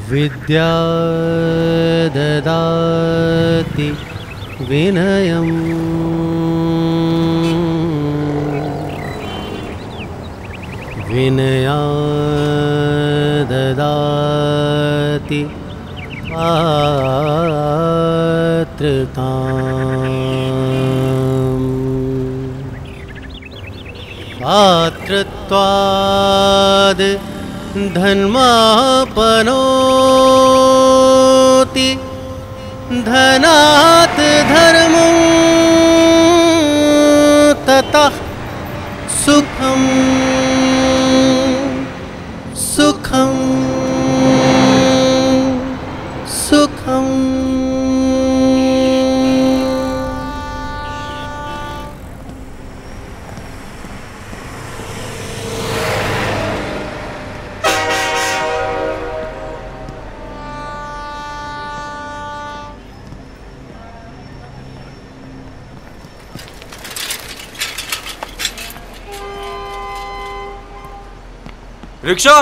विद्या ददाति विनयम् विनया ददाति पात्रताम् पात्रत्वाद् धर्मापनोति धनात् धर्मं ततः सुखं सुखं सुखं। रिक्शा।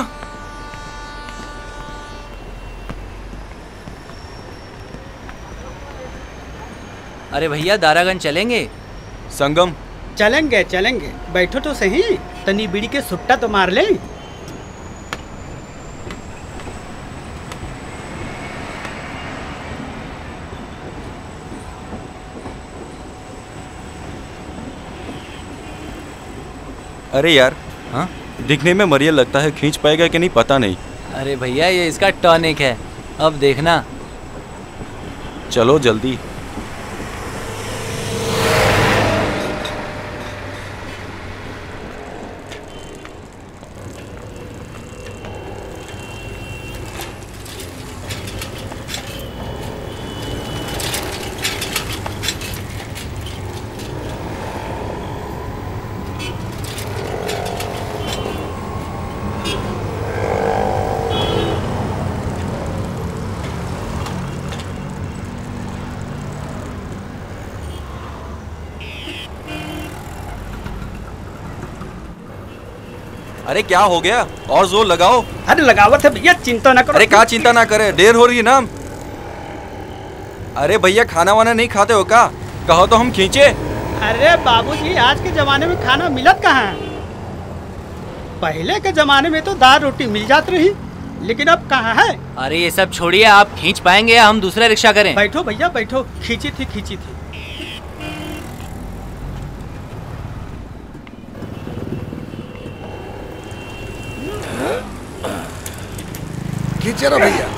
अरे भैया दारागंज चलेंगे? संगम चलेंगे चलेंगे, बैठो तो सही, तनी बीड़ी के सुट्टा तो मार ले। अरे यार, हाँ दिखने में मरियल लगता है, खींच पाएगा कि नहीं पता नहीं। अरे भैया ये इसका टॉनिक है, अब देखना। चलो जल्दी। अरे क्या हो गया, और जोर लगाओ। अरे लगावत है भैया, चिंता ना करो। अरे क्या चिंता ना करे, देर हो रही है ना। अरे भैया खाना वाना नहीं खाते हो क्या? कहो तो हम खींचे। अरे बाबूजी, आज के जमाने में खाना मिलत कहाँ है? पहले के जमाने में तो दाल रोटी मिल जाती रही, लेकिन अब कहाँ है? अरे ये सब छोड़िए, आप खींच पाएंगे या हम दूसरा रिक्शा करें? बैठो भैया बैठो, खींची थी खींची थी। खींचे ना भैया।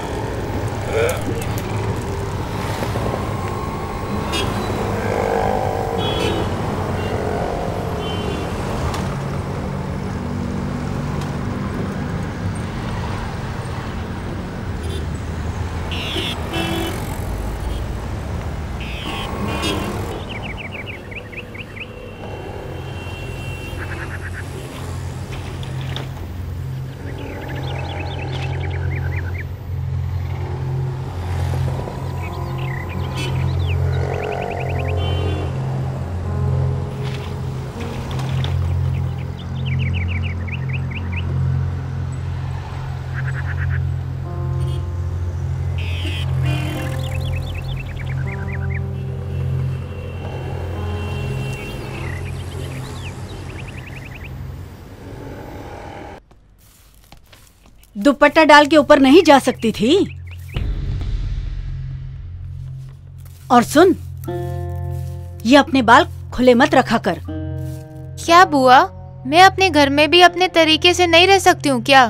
दुपट्टा डाल के ऊपर नहीं जा सकती थी? और सुन, ये अपने बाल खुले मत रखा कर। क्या बुआ, मैं अपने घर में भी अपने तरीके से नहीं रह सकती हूँ क्या?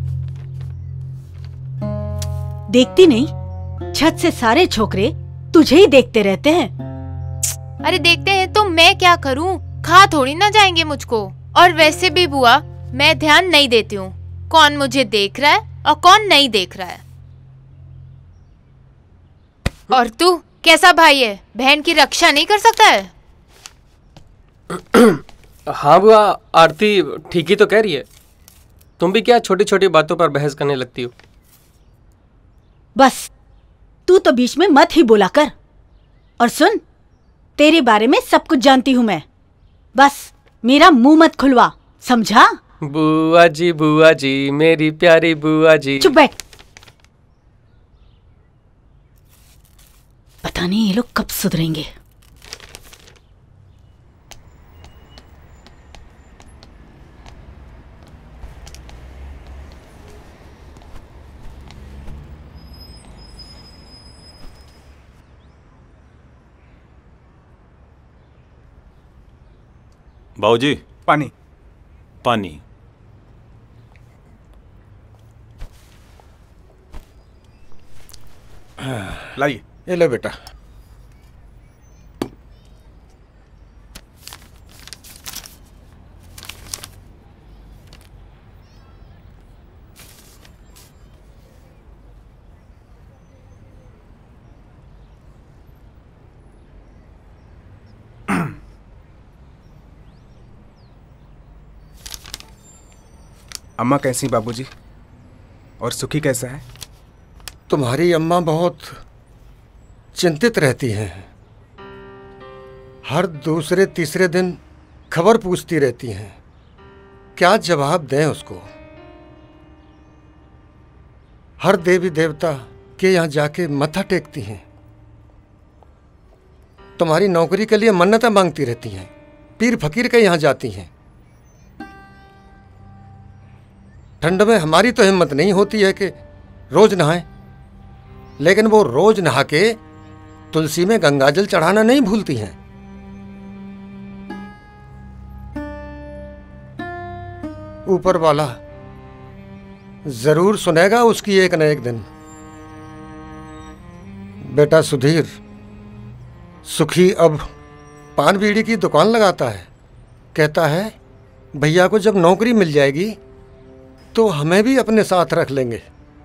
देखती नहीं, छत से सारे छोकरे तुझे ही देखते रहते हैं। अरे देखते हैं तो मैं क्या करूँ, खा थोड़ी ना जाएंगे मुझको। और वैसे भी बुआ, मैं ध्यान नहीं देती हूँ कौन मुझे देख रहा है और कौन नहीं देख रहा है। और तू कैसा भाई है, बहन की रक्षा नहीं कर सकता है? हाँ बुआ, आरती ठीक ही तो कह रही है। तुम भी क्या छोटी छोटी बातों पर बहस करने लगती हो? बस तू तो बीच में मत ही बोला कर। और सुन, तेरे बारे में सब कुछ जानती हूँ मैं, बस मेरा मुंह मत खुलवा, समझा? बुआ जी मेरी प्यारी बुआ जी। चुप बैठ। पता नहीं ये लोग कब सुधरेंगे। बाबूजी, पानी। पानी। लाइए। ये ले बेटा। अम्मा कैसी बाबूजी? और सुखी कैसा है? तुम्हारी अम्मा बहुत चिंतित रहती हैं। हर दूसरे तीसरे दिन खबर पूछती रहती हैं। क्या जवाब दें उसको? हर देवी देवता के यहाँ जाके मत्था टेकती हैं। तुम्हारी नौकरी के लिए मन्नतें मांगती रहती हैं। पीर फकीर के यहाँ जाती हैं। ठंड में हमारी तो हिम्मत नहीं होती है कि रोज नहाएं, लेकिन वो रोज नहा के तुलसी में गंगाजल चढ़ाना नहीं भूलती हैं। ऊपर वाला जरूर सुनेगा उसकी एक न एक दिन। बेटा सुधीर, सुखी अब पान बीड़ी की दुकान लगाता है। कहता है भैया को जब नौकरी मिल जाएगी तो हमें भी अपने साथ रख लेंगे।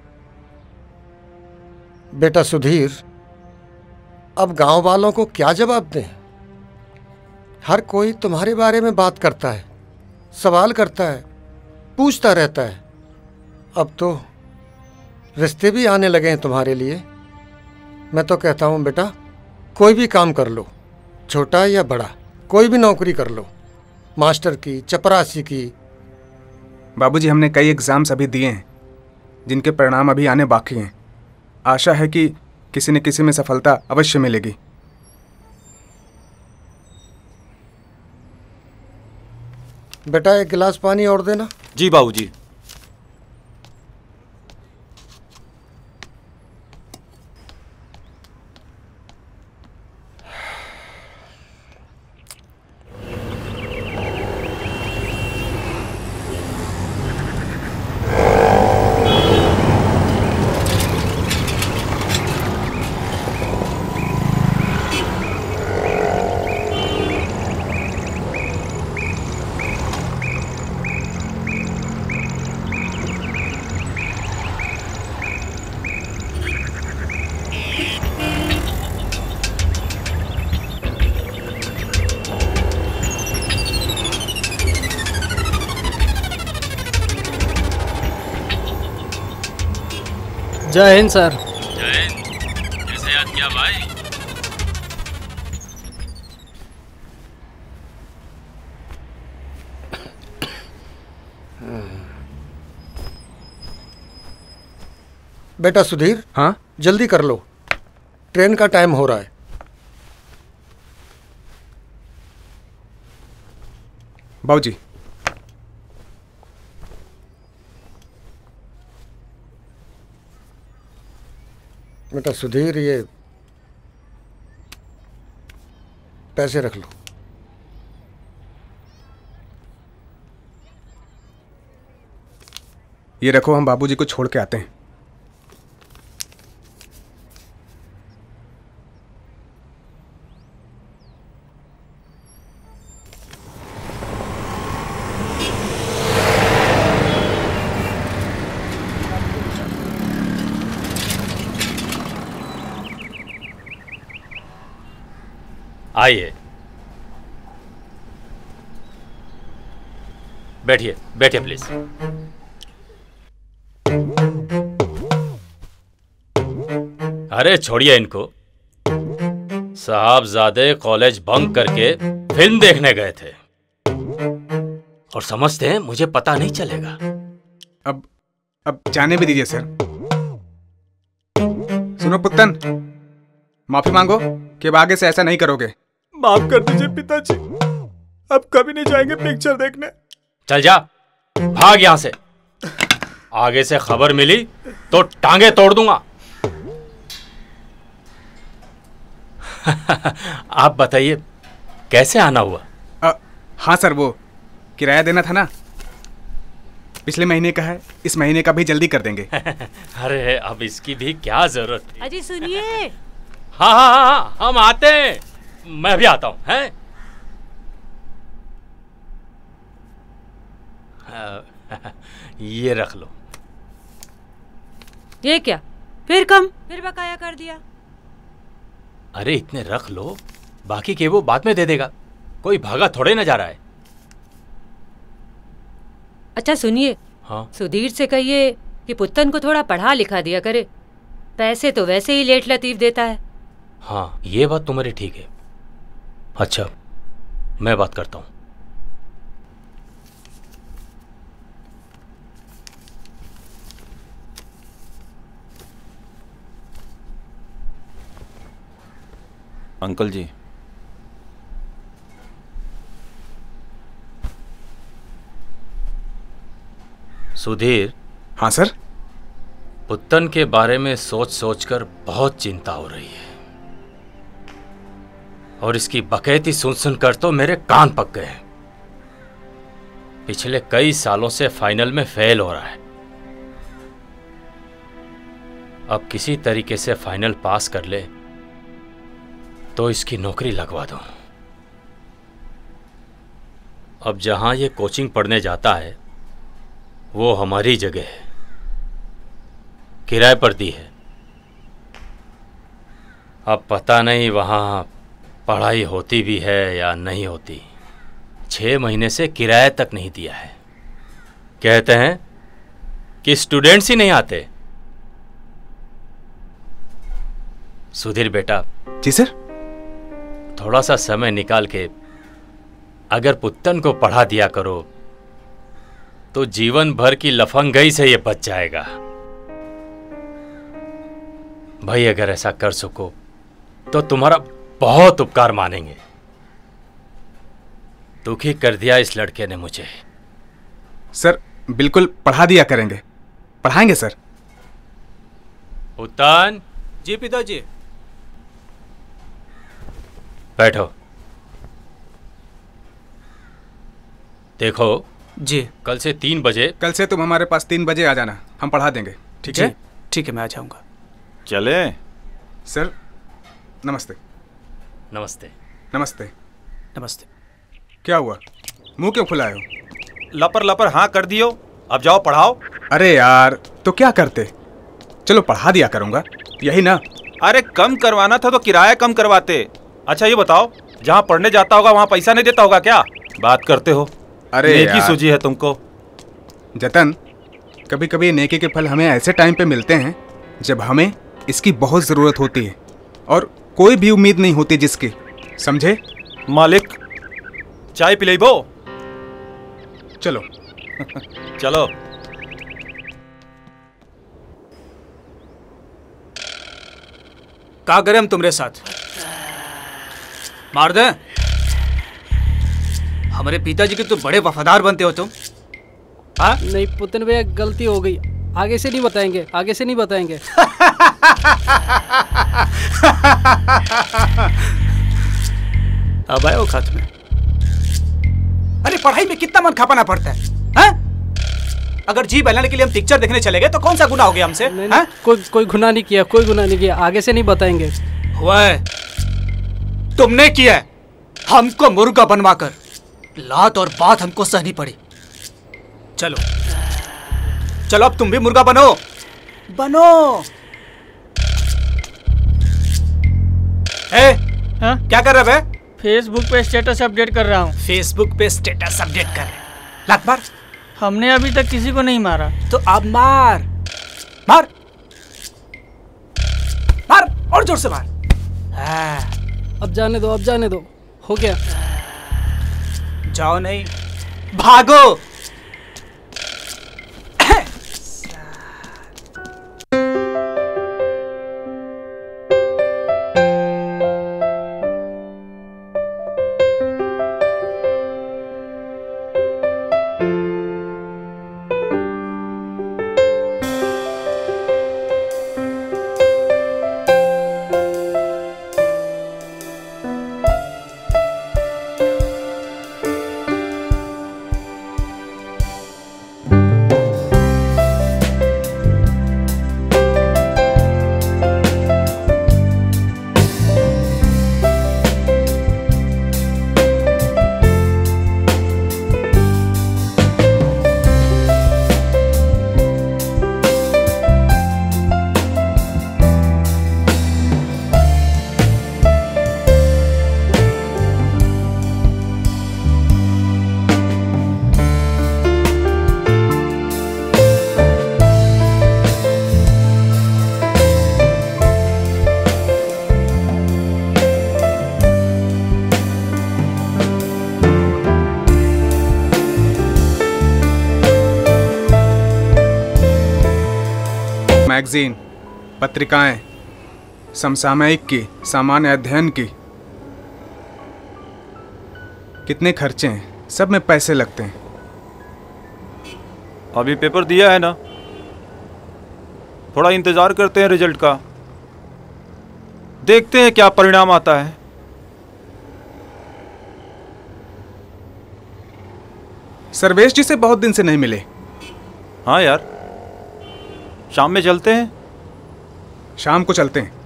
बेटा सुधीर, अब गांव वालों को क्या जवाब दें? हर कोई तुम्हारे बारे में बात करता है, सवाल करता है, पूछता रहता है। अब तो रिश्ते भी आने लगे हैं तुम्हारे लिए। मैं तो कहता हूं बेटा, कोई भी काम कर लो, छोटा या बड़ा, कोई भी नौकरी कर लो, मास्टर की, चपरासी की। बाबूजी, हमने कई एग्जाम्स अभी दिए हैं जिनके परिणाम अभी आने बाकी हैं। आशा है कि किसी न किसी में सफलता अवश्य मिलेगी। बेटा एक गिलास पानी और देना। जी बाबूजी। जय हिंद सर। जय हिंद। कैसे याद किया भाई? बेटा सुधीर, हाँ जल्दी कर लो, ट्रेन का टाइम हो रहा है। बाबूजी, बेटा सुधीर, ये पैसे रख लो। ये रखो, हम बाबूजी को छोड़ के आते हैं। आइए, बैठिए बैठिए प्लीज। अरे छोड़िए इनको। साहबजादे कॉलेज बंक करके फिल्म देखने गए थे और समझते हैं मुझे पता नहीं चलेगा। अब जाने भी दीजिए सर। सुनो पुत्तन, माफी मांगो कि अब आगे से ऐसा नहीं करोगे। माफ कर दीजिए पिताजी, अब कभी नहीं जाएंगे पिक्चर देखने। चल जा, भाग यहां से। आगे से खबर मिली तो टांगे तोड़ दूंगा। आप बताइए कैसे आना हुआ? हाँ सर, वो किराया देना था ना, पिछले महीने का है, इस महीने का भी जल्दी कर देंगे। अरे अब इसकी भी क्या जरूरत थी? अजी सुनिए। हाँ हाँ हाँ, हम आते हैं, मैं भी आता हूँ। हैं? ये रख लो। ये क्या, फिर कम, फिर बकाया कर दिया? अरे इतने रख लो, बाकी के वो बाद में दे देगा, कोई भागा थोड़े ना जा रहा है। अच्छा सुनिए, हाँ? सुधीर से कहिए कि पुत्तन को थोड़ा पढ़ा लिखा दिया करे, पैसे तो वैसे ही लेट लतीफ देता है। हाँ, ये बात तुम्हारी ठीक है। अच्छा, मैं बात करता हूँ। अंकल जी, सुधीर। हाँ सर। पुत्तन के बारे में सोच सोचकर बहुत चिंता हो रही है, और इसकी बकैती सुन सुनकर तो मेरे कान पक गए। पिछले कई सालों से फाइनल में फेल हो रहा है, अब किसी तरीके से फाइनल पास कर ले तो इसकी नौकरी लगवा दूं। अब जहां ये कोचिंग पढ़ने जाता है वो हमारी जगह है, किराए पर दी है। अब पता नहीं वहां पढ़ाई होती भी है या नहीं होती। 6 महीने से किराया तक नहीं दिया है। कहते हैं कि स्टूडेंट्स ही नहीं आते। सुधीर बेटा। जी सर। थोड़ा सा समय निकाल के अगर पुत्तन को पढ़ा दिया करो तो जीवन भर की लफंगई से ये बच जाएगा। भाई अगर ऐसा कर सको तो तुम्हारा बहुत उपकार मानेंगे। दुखी कर दिया इस लड़के ने मुझे। सर बिल्कुल पढ़ा दिया करेंगे, पढ़ाएंगे सर। पुत्तन। जी पिताजी। बैठो। देखो जी, कल से 3 बजे। कल से तुम हमारे पास 3 बजे आ जाना, हम पढ़ा देंगे। ठीक है? ठीक है, मैं आ जाऊंगा। चले सर। नमस्ते। नमस्ते। नमस्ते। नमस्ते। क्या हुआ, मुंह क्यों फुलाए हो? लपर लपर हाँ कर दियो, अब जाओ पढ़ाओ। अरे यार तो क्या करते, चलो पढ़ा दिया करूंगा, यही ना। अरे कम करवाना था तो किराया कम करवाते। अच्छा ये बताओ, जहाँ पढ़ने जाता होगा वहाँ पैसा नहीं देता होगा क्या? बात करते हो। अरे नेकी सूझी है तुमको। जतन, कभी कभी नेकी के फल हमें ऐसे टाइम पे मिलते हैं जब हमें इसकी बहुत जरूरत होती है और कोई भी उम्मीद नहीं होती जिसकी, समझे? मालिक चाय पिलाइबो। चलो। चलो। क्या करें हम तुम्हारे साथ? मार दें? हमारे पिताजी के तो बड़े वफादार बनते हो तुम। हाँ? नहीं पुतन भैया, गलती हो गई, आगे से नहीं बताएंगे, आगे से नहीं बताएंगे। अब आए खात में। अरे पढ़ाई में कितना मन खपाना पड़ता है, हाँ? अगर जी बहलाने के लिए हम पिक्चर देखने चले गए तो कौन सा गुनाह हो गया हमसे? नहीं, कोई गुनाह नहीं किया, कोई गुनाह नहीं किया, आगे से नहीं बताएंगे। हुआ है, तुमने किया है। हमको मुर्गा बनवाकर लात और बात हमको सहनी पड़ी। चलो चलो अब तुम भी मुर्गा बनो। बनो। हाँ? क्या कर रहे बे? फेसबुक पे स्टेटस अपडेट कर रहा हूँ। फेसबुक पे स्टेटस अपडेट कर रहे? लात मार। हमने अभी तक किसी को नहीं मारा। तो अब मार मार मार, और जोर से मार। अब जाने दो, अब जाने दो, हो गया। जाओ नहीं, भागो। मैगजीन, पत्रिकाएं, समसामयिक की, सामान्य अध्ययन की, कितने खर्चे हैं, सब में पैसे लगते हैं। अभी पेपर दिया है ना, थोड़ा इंतजार करते हैं रिजल्ट का, देखते हैं क्या परिणाम आता है। सर्वेश जी से बहुत दिन से नहीं मिले। हाँ यार, शाम में चलते हैं। शाम को चलते हैं।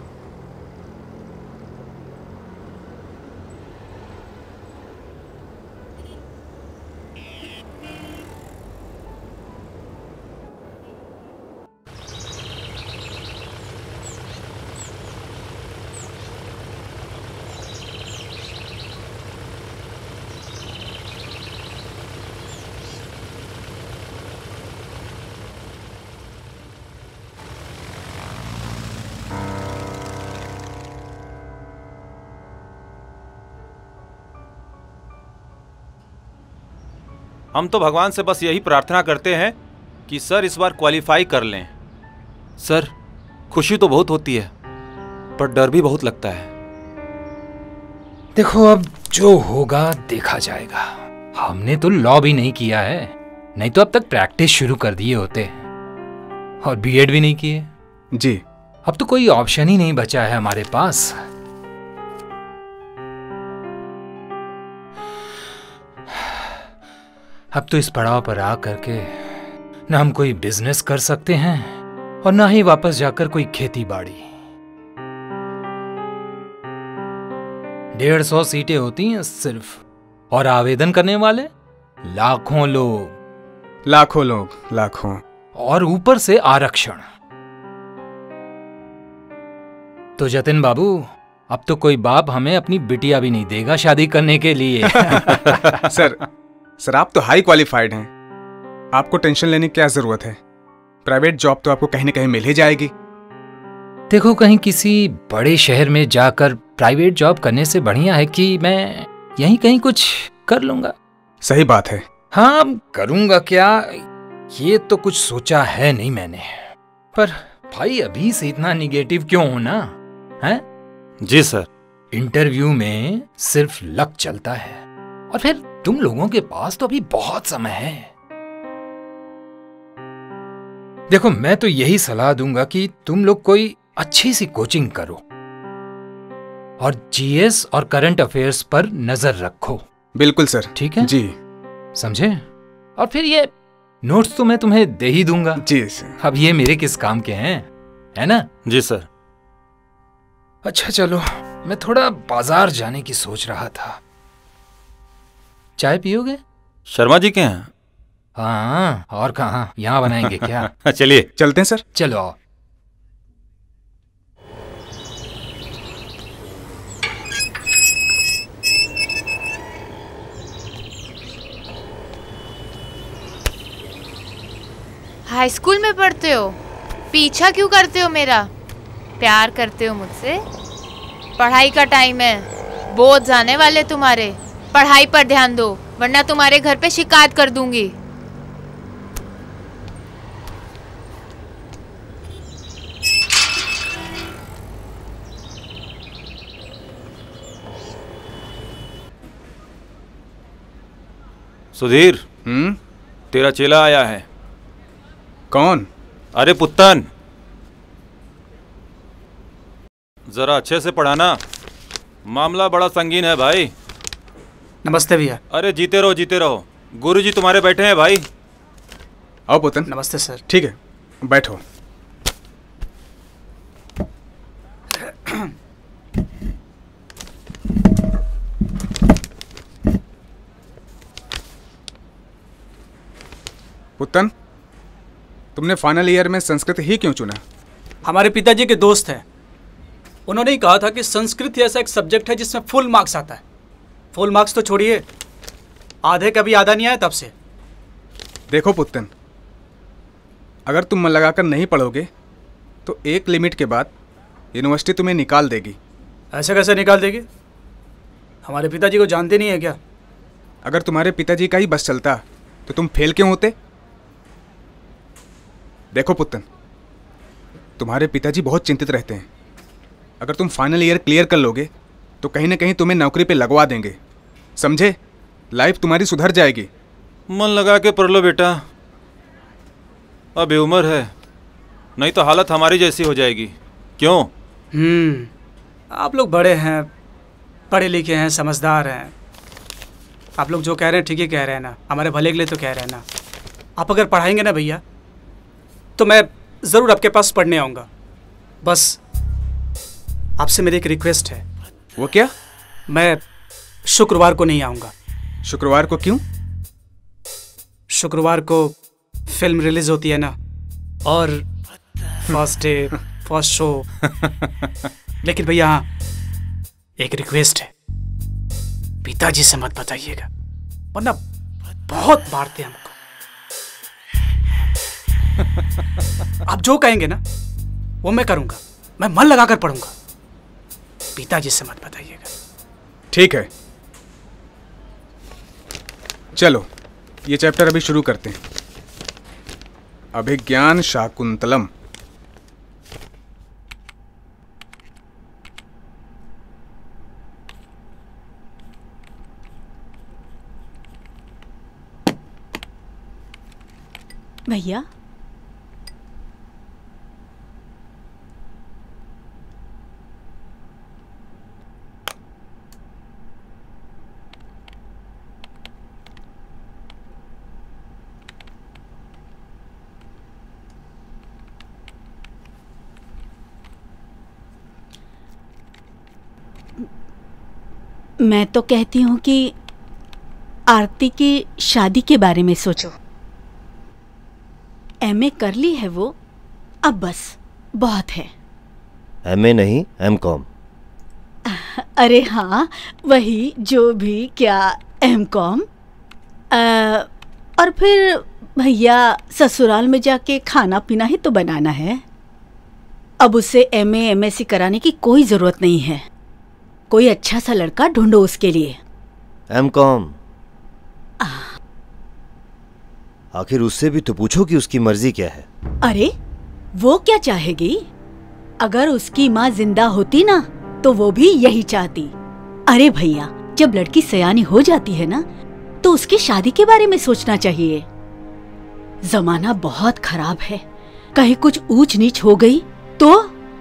हम तो भगवान से बस यही प्रार्थना करते हैं कि सर इस बार क्वालिफाई कर लें। सर, खुशी तो बहुत होती है पर डर भी बहुत लगता है। देखो, अब जो होगा देखा जाएगा। हमने तो लॉ भी नहीं किया है, नहीं तो अब तक प्रैक्टिस शुरू कर दिए होते, और बीएड भी नहीं किए। जी। अब तो कोई ऑप्शन ही नहीं बचा है हमारे पास। अब तो इस पड़ाव पर आ करके न हम कोई बिजनेस कर सकते हैं और ना ही वापस जाकर कोई खेती बाड़ी। 150 सीटें होती हैं सिर्फ, और आवेदन करने वाले लाखों लोग। लाखों। और ऊपर से आरक्षण। तो जतिन बाबू, अब तो कोई बाप हमें अपनी बिटिया भी नहीं देगा शादी करने के लिए। सर आप तो हाई क्वालिफाइड हैं, आपको टेंशन लेने की क्या जरूरत है। प्राइवेट जॉब तो आपको कहीं न कहीं मिल ही जाएगी। देखो, कहीं किसी बड़े शहर में जाकर प्राइवेट जॉब करने से बढ़िया है कि मैं यहीं कहीं कुछ कर लूंगा। सही बात है। हाँ, करूंगा क्या, ये तो कुछ सोचा है नहीं मैंने। पर भाई, अभी से इतना निगेटिव क्यों होना है? जी सर। इंटरव्यू में सिर्फ लक चलता है, और फिर तुम लोगों के पास तो अभी बहुत समय है। देखो, मैं तो यही सलाह दूंगा कि तुम लोग कोई अच्छी सी कोचिंग करो और जीएस और करंट अफेयर्स पर नजर रखो। बिल्कुल सर। ठीक है जी, समझे? और फिर ये नोट्स तो मैं तुम्हें दे ही दूंगा। जी सर। अब ये मेरे किस काम के हैं, है ना? जी सर। अच्छा चलो, मैं थोड़ा बाजार जाने की सोच रहा था। चाय पियोगे? शर्मा जी के हैं? हाँ, और कहाँ, यहाँ बनाएंगे क्या? चलिए चलते हैं सर। चलो आओ। हाई स्कूल में पढ़ते हो, पीछा क्यों करते हो मेरा? प्यार करते हो मुझसे? पढ़ाई का टाइम है, बोझ जाने वाले तुम्हारे। पढ़ाई पर ध्यान दो, वरना तुम्हारे घर पे शिकायत कर दूंगी। सुधीर, तेरा चेला आया है। कौन? अरे पुत्तन, जरा अच्छे से पढ़ाना, मामला बड़ा संगीन है भाई। नमस्ते भैया। अरे जीते रहो जीते रहो, गुरुजी तुम्हारे बैठे हैं भाई। आओ पुत्तन। नमस्ते सर। ठीक है, बैठो। पुत्तन, तुमने फाइनल ईयर में संस्कृत ही क्यों चुना? हमारे पिताजी के दोस्त हैं, उन्होंने ही कहा था कि संस्कृत ऐसा एक सब्जेक्ट है जिसमें फुल मार्क्स आता है। फुल मार्क्स तो छोड़िए, आधे कभी आधा नहीं आया तब से। देखो पुत्तन, अगर तुम मन लगाकर नहीं पढ़ोगे तो एक लिमिट के बाद यूनिवर्सिटी तुम्हें निकाल देगी। ऐसे कैसे निकाल देगी? हमारे पिताजी को जानते नहीं है क्या? अगर तुम्हारे पिताजी का ही बस चलता तो तुम फेल क्यों होते? देखो पुत्तन, तुम्हारे पिताजी बहुत चिंतित रहते हैं। अगर तुम फाइनल ईयर क्लियर कर लोगे तो कहीं ना कहीं तुम्हें नौकरी पे लगवा देंगे, समझे? लाइफ तुम्हारी सुधर जाएगी। मन लगा के पढ़ लो बेटा, अब ये उम्र है, नहीं तो हालत हमारी जैसी हो जाएगी। क्यों? आप लोग बड़े हैं, पढ़े लिखे हैं, समझदार हैं। आप लोग जो कह रहे हैं ठीक ही कह रहे हैं ना, हमारे भले के लिए तो कह रहे हैं ना। आप अगर पढ़ाएंगे ना भैया तो मैं ज़रूर आपके पास पढ़ने आऊँगा। बस आपसे मेरी एक रिक्वेस्ट है। वो क्या? मैं शुक्रवार को नहीं आऊँगा। शुक्रवार को क्यों? शुक्रवार को फिल्म रिलीज होती है ना, और फर्स्ट डे फर्स्ट शो। लेकिन भैया हाँ, एक रिक्वेस्ट है, पिताजी से मत बताइएगा वरना बहुत मारते हैं हमको। आप जो कहेंगे ना वो मैं करूंगा, मैं मन लगाकर पढ़ूंगा। पिताजी से मत बताइएगा। ठीक है, चलो ये चैप्टर अभी शुरू करते हैं। अभिज्ञान शाकुंतलम। भैया मैं तो कहती हूँ कि आरती की शादी के बारे में सोचो। एमए कर ली है वो, अब बस बहुत है। एमए नहीं, एमकॉम। अरे हाँ, वही जो भी क्या एमकॉम। और फिर भैया ससुराल में जाके खाना पीना ही तो बनाना है। अब उसे एमए एमएससी कराने की कोई ज़रूरत नहीं है। कोई अच्छा सा लड़का ढूंढो उसके लिए। एमकॉम। आखिर उससे भी तो पूछो कि उसकी मर्जी क्या है। अरे वो क्या चाहेगी? अगर उसकी माँ जिंदा होती ना तो वो भी यही चाहती। अरे भैया, जब लड़की सयानी हो जाती है ना तो उसकी शादी के बारे में सोचना चाहिए। जमाना बहुत खराब है, कहीं कुछ ऊंच नीच हो गई तो।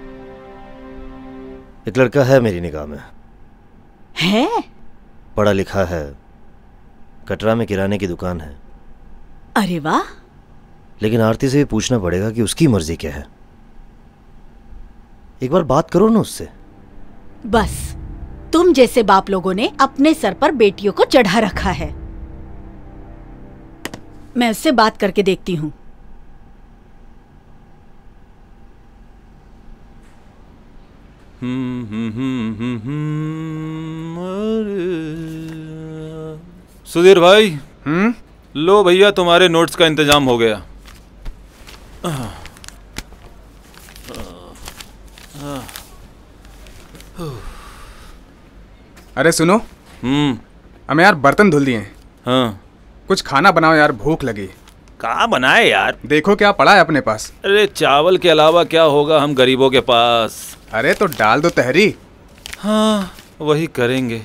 एक लड़का है मेरी निगाह में। है? पढ़ा लिखा है, कटरा में किराने की दुकान है। अरे वाह। लेकिन आरती से भी पूछना पड़ेगा कि उसकी मर्जी क्या है। एक बार बात करो ना उससे। बस तुम जैसे बाप लोगों ने अपने सर पर बेटियों को चढ़ा रखा है। मैं उससे बात करके देखती हूँ। सुधीर भाई, लो भैया तुम्हारे नोट्स का इंतजाम हो गया। अरे सुनो, हमें यार बर्तन धुल दिए हैं। हाँ, कुछ खाना बनाओ यार, भूख लगी। कहाँ बनाए यार? देखो क्या पड़ा है अपने पास। अरे चावल के अलावा क्या होगा हम गरीबों के पास। अरे तो डाल दो तहरी। हाँ वही करेंगे।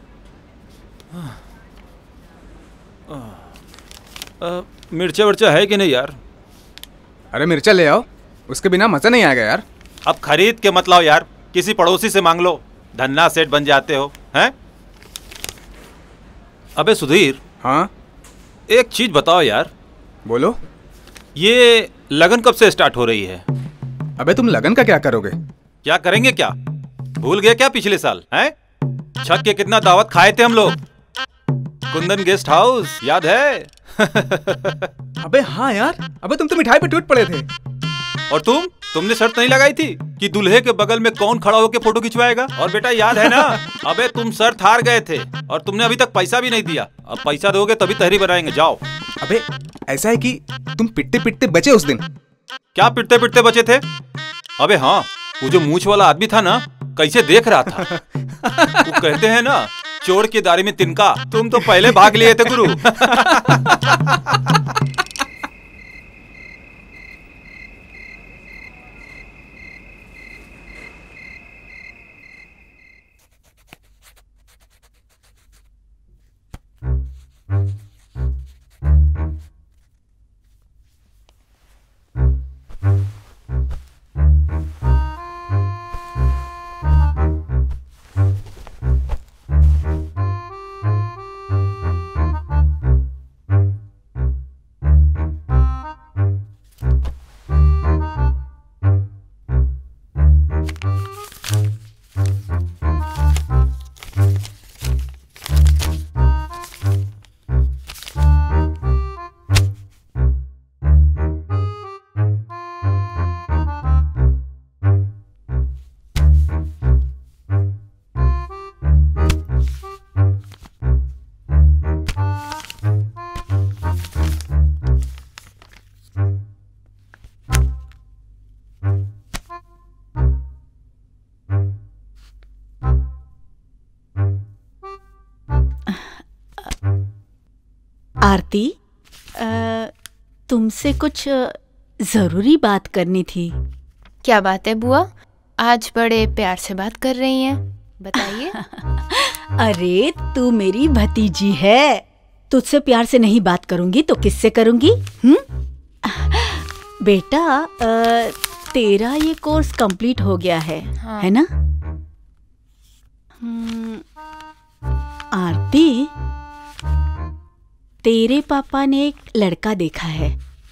मिर्चा वर्चा है कि नहीं यार? अरे मिर्चा ले आओ, उसके बिना मजा नहीं आएगा यार। अब खरीद के मत लाओ यार, किसी पड़ोसी से मांग लो, धन्ना सेठ बन जाते हो हैं। अबे सुधीर। हाँ एक चीज बताओ यार। बोलो। ये लगन कब से स्टार्ट हो रही है? अबे तुम लगन का क्या करोगे? क्या करेंगे क्या? भूल गए क्या पिछले साल हैं? छठ के कितना दावत खाए थे हम लोग, कुंदन गेस्ट हाउस याद है? अबे हाँ यार, अबे तुम तो मिठाई पे टूट पड़े थे। और तुमने शर्त नहीं लगाई थी कि दूल्हे के बगल में कौन खड़ा होकर फोटो खिंचवाएगा? और बेटा याद है ना? अबे तुम शर्त हार गए थे और तुमने अभी तक पैसा भी नहीं दिया। अब पैसा दोगे तभी तहरी बनाएंगे, जाओ। अबे ऐसा है कि तुम पिटते पिटते बचे उस दिन। क्या पिटते पिटते बचे थे? अबे हाँ, वो जो मूछ वाला आदमी था ना, कैसे देख रहा था। वो कहते हैं ना, चोर की दाढ़ी में तिनका। तुम तो पहले भाग लिए थे गुरु। आरती, तुमसे कुछ जरूरी बात करनी थी। क्या बात है बुआ? आज बड़े प्यार से बात कर रही हैं, बताइए। अरे तू मेरी भतीजी है, तुझसे प्यार से नहीं बात करूंगी तो किससे करूंगी? बेटा, तेरा ये कोर्स कंप्लीट हो गया है, हाँ। है ना? आरती, तेरे पापा ने एक लड़का देखा है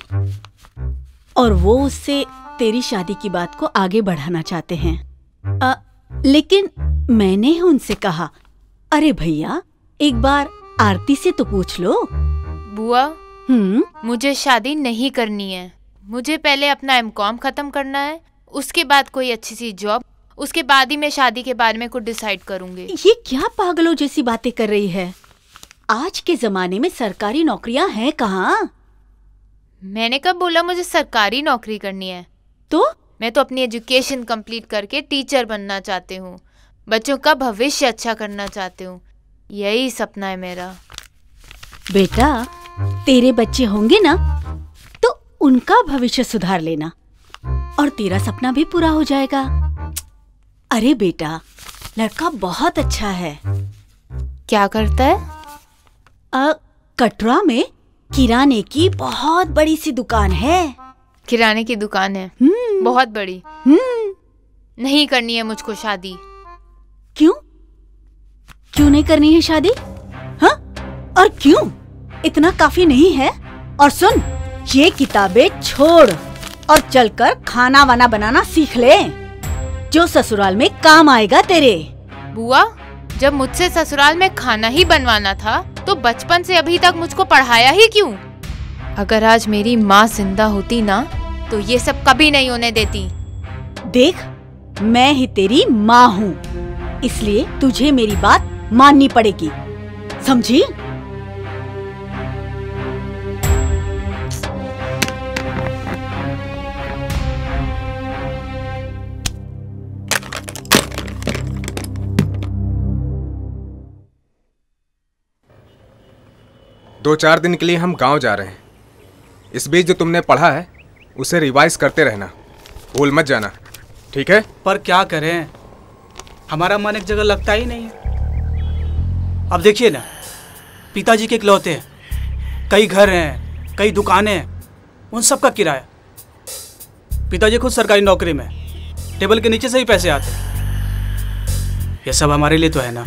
और वो उससे तेरी शादी की बात को आगे बढ़ाना चाहते हैं। लेकिन मैंने उनसे कहा, अरे भैया एक बार आरती से तो पूछ लो। बुआ, मुझे शादी नहीं करनी है। मुझे पहले अपना एमकॉम खत्म करना है, उसके बाद कोई अच्छी सी जॉब, उसके बाद ही मैं शादी के बारे में कुछ डिसाइड करूंगी। ये क्या पागलों जैसी बातें कर रही है? आज के जमाने में सरकारी नौकरियां हैं कहाँ? मैंने कब बोला मुझे सरकारी नौकरी करनी है? तो मैं तो अपनी एजुकेशन कंप्लीट करके टीचर बनना चाहती हूँ, बच्चों का भविष्य अच्छा करना चाहती हूँ, यही सपना है मेरा। बेटा, तेरे बच्चे होंगे ना तो उनका भविष्य सुधार लेना और तेरा सपना भी पूरा हो जाएगा। अरे बेटा, लड़का बहुत अच्छा है। क्या करता है? कटरा में किराने की बहुत बड़ी सी दुकान है। किराने की दुकान है? बहुत बड़ी। नहीं करनी है मुझको शादी। क्यों? क्यों नहीं करनी है शादी? हाँ? और क्यों? इतना काफी नहीं है? और सुन, ये किताबें छोड़ और चलकर खाना वाना बनाना सीख ले, जो ससुराल में काम आएगा तेरे। बुआ, जब मुझसे ससुराल में खाना ही बनवाना था तो बचपन से अभी तक मुझको पढ़ाया ही क्यों? अगर आज मेरी माँ जिंदा होती ना तो ये सब कभी नहीं होने देती। देख, मैं ही तेरी माँ हूँ, इसलिए तुझे मेरी बात माननी पड़ेगी, समझी? दो चार दिन के लिए हम गांव जा रहे हैं। इस बीच जो तुमने पढ़ा है उसे रिवाइज करते रहना, भूल मत जाना, ठीक है? पर क्या करें, हमारा मन एक जगह लगता ही नहीं है। अब देखिए ना, पिताजी के इकलौते हैं, कई घर हैं, कई दुकानें हैं, उन सब का किराया। पिताजी खुद सरकारी नौकरी में, टेबल के नीचे से ही पैसे आते हैं। ये सब हमारे लिए तो है ना।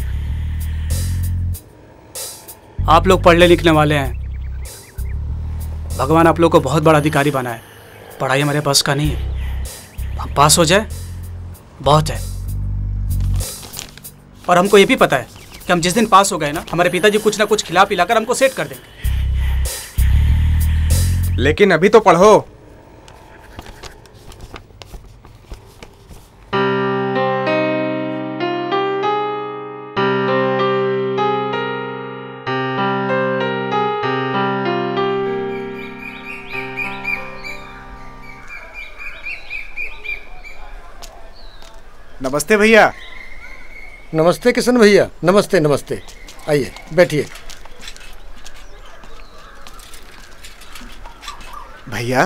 आप लोग पढ़ने लिखने वाले हैं, भगवान आप लोग को बहुत बड़ा अधिकारी बनाए। पढ़ाई हमारे पास का नहीं है, हम पास हो जाए बहुत है। और हमको ये भी पता है कि हम जिस दिन पास हो गए ना, हमारे पिताजी कुछ ना कुछ खिला पिलाकर हमको सेट कर देंगे। लेकिन अभी तो पढ़ो। नमस्ते भैया। नमस्ते किशन भैया, नमस्ते नमस्ते, आइए बैठिए। भैया,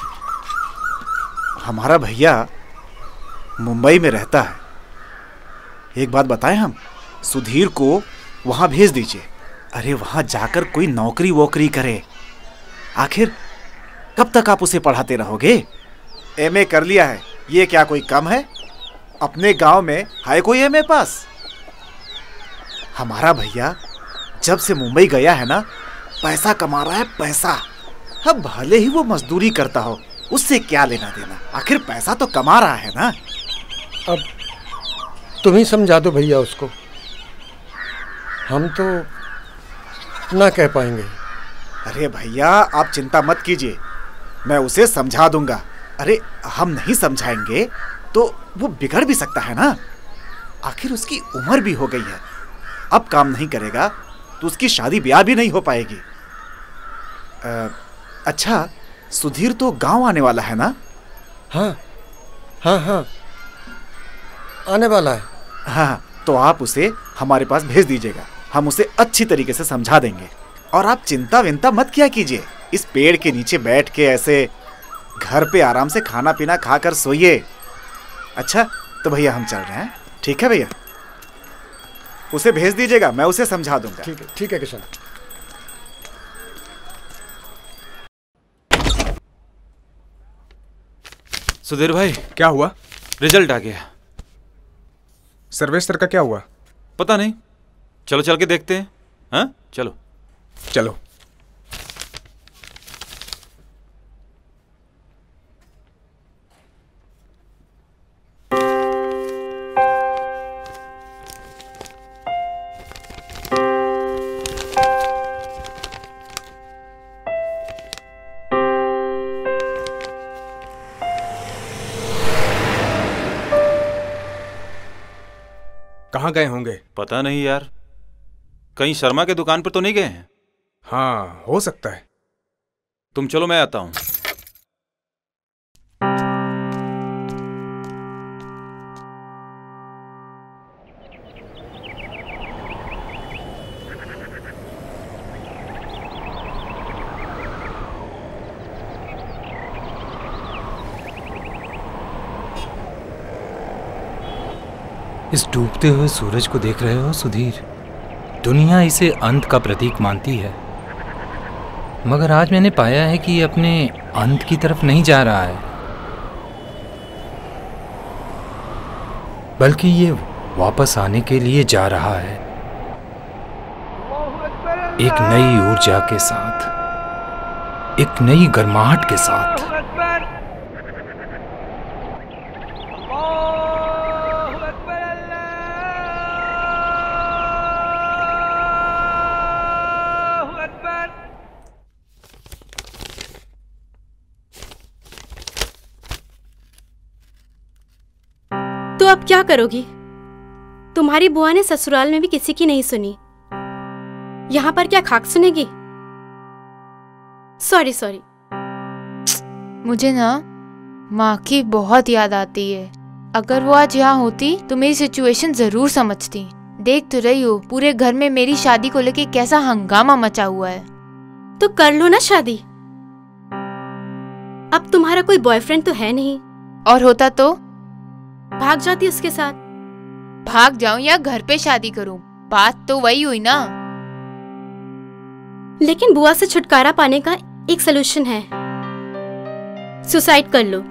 हमारा भैया मुंबई में रहता है। एक बात बताएं, हम सुधीर को वहाँ भेज दीजिए। अरे वहाँ जाकर कोई नौकरी वोकरी करे। आखिर कब तक आप उसे पढ़ाते रहोगे? एमए कर लिया है, ये क्या कोई कम है? अपने गांव में है कोई एमए पास? हमारा भैया जब से मुंबई गया है ना, पैसा कमा रहा है, पैसा। अब भले ही वो मजदूरी करता हो, उससे क्या लेना देना, आखिर पैसा तो कमा रहा है ना। अब तुम ही समझा दो भैया उसको, हम तो ना कह पाएंगे। अरे भैया आप चिंता मत कीजिए, मैं उसे समझा दूंगा। अरे हम नहीं समझाएंगे तो वो बिगड़ भी सकता है ना, आखिर उसकी उम्र भी हो गई है। अब काम नहीं करेगा तो उसकी शादी ब्याह भी नहीं हो पाएगी। अच्छा, सुधीर तो गांव आने वाला है ना? हाँ हाँ हाँ, आने वाला है। हाँ, तो आप उसे हमारे पास भेज दीजिएगा, हम उसे अच्छी तरीके से समझा देंगे। और आप चिंता विंता मत किया कीजिए, इस पेड़ के नीचे बैठ के ऐसे घर पे आराम से खाना पीना खाकर सोइए। अच्छा तो भैया हम चल रहे हैं। ठीक है भैया, उसे भेज दीजिएगा, मैं उसे समझा दूंगा। ठीक है किशन। सुधीर भाई, क्या हुआ? रिजल्ट आ गया। सर्वेश सर का क्या हुआ? पता नहीं, चलो चल के देखते हैं। हाँ चलो चलो। कहाँ गए होंगे? पता नहीं यार, कहीं शर्मा के दुकान पर तो नहीं गए हैं? हाँ हो सकता है। तुम चलो, मैं आता हूं। इस डूबते हुए सूरज को देख रहे हो सुधीर? दुनिया इसे अंत का प्रतीक मानती है, मगर आज मैंने पाया है कि ये अपने अंत की तरफ नहीं जा रहा है, बल्कि ये वापस आने के लिए जा रहा है, एक नई ऊर्जा के साथ, एक नई गर्माहट के साथ। तो अब क्या करोगी? तुम्हारी बुआ ने ससुराल में भी किसी की नहीं सुनी, यहाँ पर क्या खाक सुनेगी? सॉरी। मुझे ना माँ की बहुत याद आती है। अगर वो आज यहाँ होती तो मेरी सिचुएशन जरूर समझती। देख तो रही हो पूरे घर में मेरी शादी को लेके कैसा हंगामा मचा हुआ है। तो कर लो ना शादी। अब तुम्हारा कोई बॉयफ्रेंड तो है नहीं। और होता तो भाग जाती उसके साथ। भाग जाऊं या घर पे शादी करूं, बात तो वही हुई ना। लेकिन बुआ से छुटकारा पाने का एक सलूशन है, सुसाइड कर लो।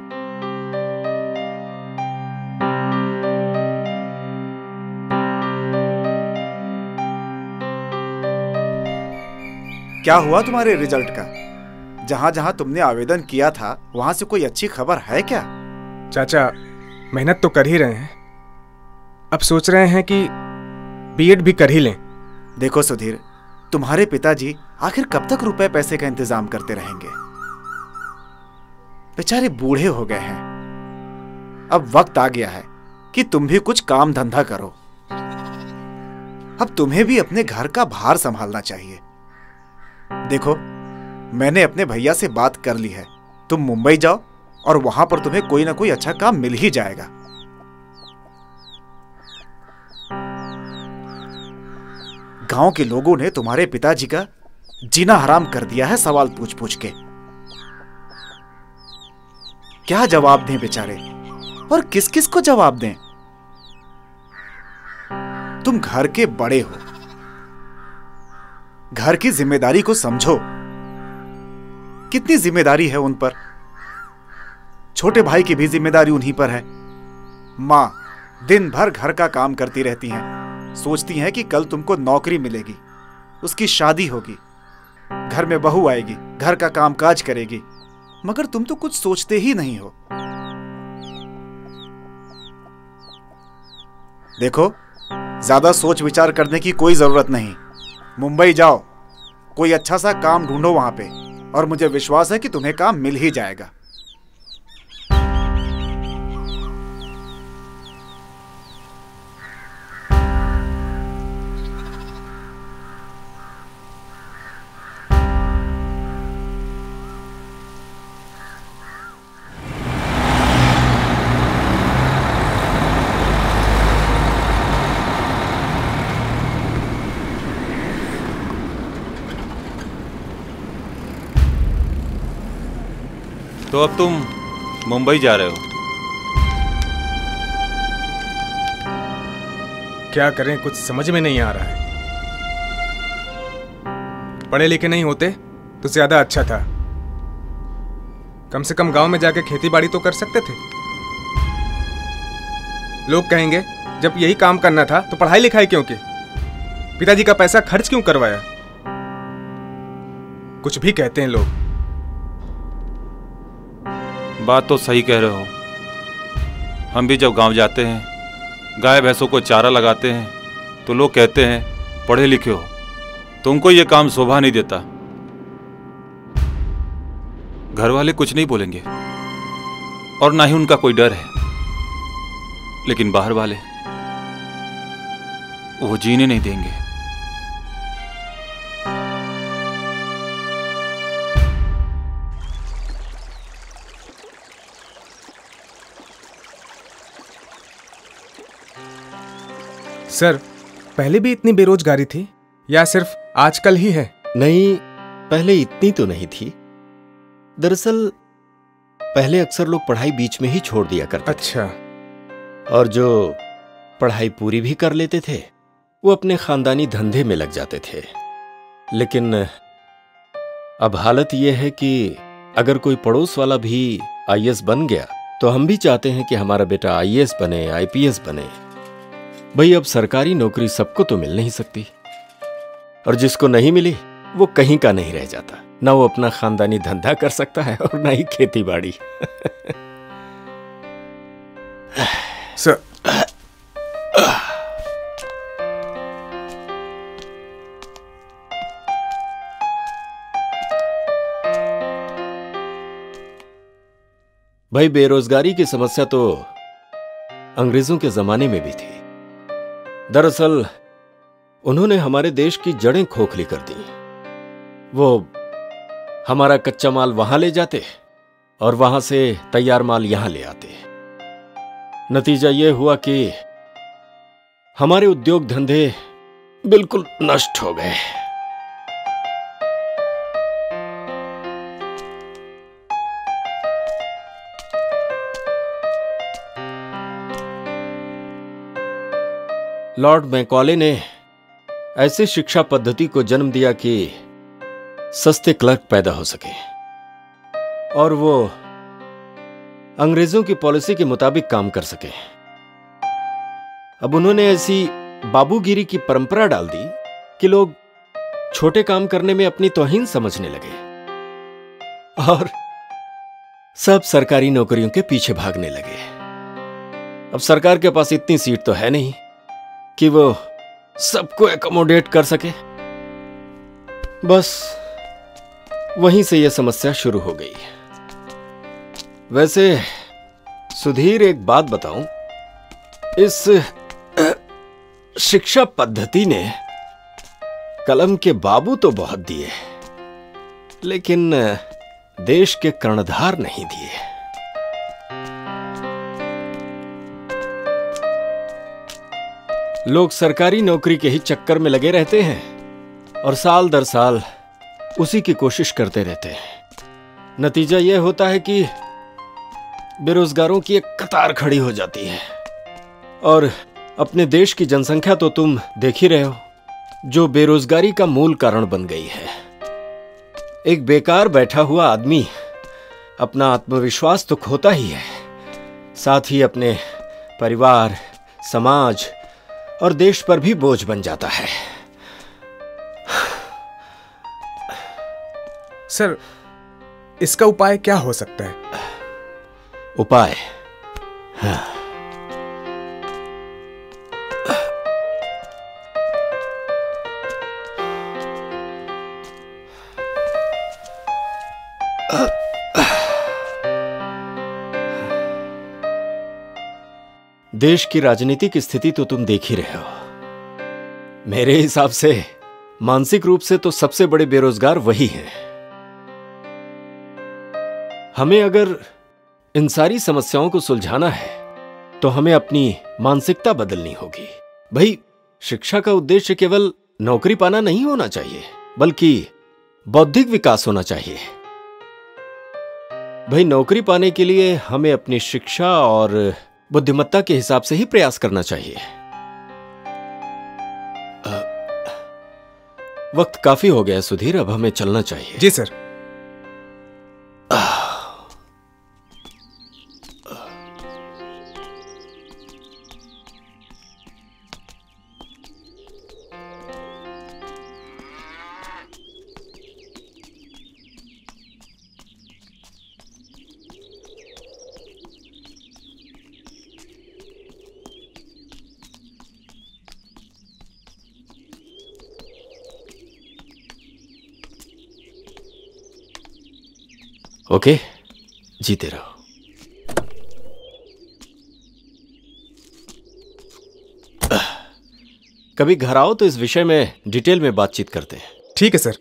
क्या हुआ तुम्हारे रिजल्ट का? जहां जहां तुमने आवेदन किया था वहां से कोई अच्छी खबर है क्या? चाचा मेहनत तो कर ही रहे हैं, अब सोच रहे हैं कि बीएड भी कर ही लें। देखो सुधीर, तुम्हारे पिताजी आखिर कब तक रुपए पैसे का इंतजाम करते रहेंगे? बेचारे बूढ़े हो गए हैं। अब वक्त आ गया है कि तुम भी कुछ काम धंधा करो। अब तुम्हें भी अपने घर का भार संभालना चाहिए। देखो, मैंने अपने भैया से बात कर ली है, तुम मुंबई जाओ और वहां पर तुम्हें कोई ना कोई अच्छा काम मिल ही जाएगा। गांव के लोगों ने तुम्हारे पिताजी का जीना हराम कर दिया है सवाल पूछ पूछ के। क्या जवाब दें बेचारे, और किस किस को जवाब दें? तुम घर के बड़े हो, घर की जिम्मेदारी को समझो। कितनी जिम्मेदारी है उन पर। छोटे भाई की भी जिम्मेदारी उन्हीं पर है। मां दिन भर घर का काम करती रहती हैं, सोचती हैं कि कल तुमको नौकरी मिलेगी, उसकी शादी होगी, घर में बहू आएगी, घर का कामकाज करेगी, मगर तुम तो कुछ सोचते ही नहीं हो। देखो, ज्यादा सोच विचार करने की कोई जरूरत नहीं। मुंबई जाओ, कोई अच्छा सा काम ढूंढो वहां पे, और मुझे विश्वास है कि तुम्हें काम मिल ही जाएगा। तो अब तुम मुंबई जा रहे हो? क्या करें, कुछ समझ में नहीं आ रहा है। पढ़े लिखे नहीं होते तो ज्यादा अच्छा था। कम से कम गांव में जाके खेती बाड़ी तो कर सकते थे। लोग कहेंगे जब यही काम करना था तो पढ़ाई लिखाई क्यों की? पिताजी का पैसा खर्च क्यों करवाया? कुछ भी कहते हैं लोग। बात तो सही कह रहे हो। हम भी जब गांव जाते हैं, गाय भैंसों को चारा लगाते हैं, तो लोग कहते हैं पढ़े लिखे हो, तुमको ये काम शोभा नहीं देता। घर वाले कुछ नहीं बोलेंगे और ना ही उनका कोई डर है, लेकिन बाहर वाले वो जीने नहीं देंगे। सर, पहले भी इतनी बेरोजगारी थी या सिर्फ आजकल ही है? नहीं, पहले इतनी तो नहीं थी। दरअसल पहले अक्सर लोग पढ़ाई बीच में ही छोड़ दिया करते थे। अच्छा। और जो पढ़ाई पूरी भी कर लेते थे वो अपने खानदानी धंधे में लग जाते थे। लेकिन अब हालत ये है कि अगर कोई पड़ोस वाला भी आईएएस बन गया तो हम भी चाहते हैं कि हमारा बेटा आईएएस बने, आईपीएस बने। भाई, अब सरकारी नौकरी सबको तो मिल नहीं सकती, और जिसको नहीं मिली वो कहीं का नहीं रह जाता। ना वो अपना खानदानी धंधा कर सकता है और ना ही खेती बाड़ी। सर, भाई, बेरोजगारी की समस्या तो अंग्रेजों के जमाने में भी थी। दरअसल उन्होंने हमारे देश की जड़ें खोखली कर दी। वो हमारा कच्चा माल वहां ले जाते और वहां से तैयार माल यहां ले आते। नतीजा यह हुआ कि हमारे उद्योग धंधे बिल्कुल नष्ट हो गए। लॉर्ड मैकॉले ने ऐसी शिक्षा पद्धति को जन्म दिया कि सस्ते क्लर्क पैदा हो सके, और वो अंग्रेजों की पॉलिसी के मुताबिक काम कर सके। अब उन्होंने ऐसी बाबूगिरी की परंपरा डाल दी कि लोग छोटे काम करने में अपनी तौहीन समझने लगे और सब सरकारी नौकरियों के पीछे भागने लगे। अब सरकार के पास इतनी सीट तो है नहीं कि वो सबको एकोमोडेट कर सके। बस वहीं से यह समस्या शुरू हो गई। वैसे सुधीर, एक बात बताऊं, इस शिक्षा पद्धति ने कलम के बाबू तो बहुत दिए, लेकिन देश के कर्णधार नहीं दिए। लोग सरकारी नौकरी के ही चक्कर में लगे रहते हैं और साल दर साल उसी की कोशिश करते रहते हैं। नतीजा यह होता है कि बेरोजगारों की एक कतार खड़ी हो जाती है। और अपने देश की जनसंख्या तो तुम देख ही रहे हो, जो बेरोजगारी का मूल कारण बन गई है। एक बेकार बैठा हुआ आदमी अपना आत्मविश्वास तो खोता ही है, साथ ही अपने परिवार, समाज और देश पर भी बोझ बन जाता है। सर, इसका उपाय क्या हो सकता है? उपाय? हाँ। देश की राजनीतिक स्थिति तो तुम देख ही रहे हो। मेरे हिसाब से मानसिक रूप से तो सबसे बड़े बेरोजगार वही हैं। हमें अगर इन सारी समस्याओं को सुलझाना है तो हमें अपनी मानसिकता बदलनी होगी। भाई, शिक्षा का उद्देश्य केवल नौकरी पाना नहीं होना चाहिए, बल्कि बौद्धिक विकास होना चाहिए। भाई नौकरी पाने के लिए हमें अपनी शिक्षा और बुद्धिमत्ता के हिसाब से ही प्रयास करना चाहिए। वक्त काफी हो गया सुधीर, अब हमें चलना चाहिए। जी सर। ओके, जीते रहो। कभी घर आओ तो इस विषय में डिटेल में बातचीत करते हैं। ठीक है सर।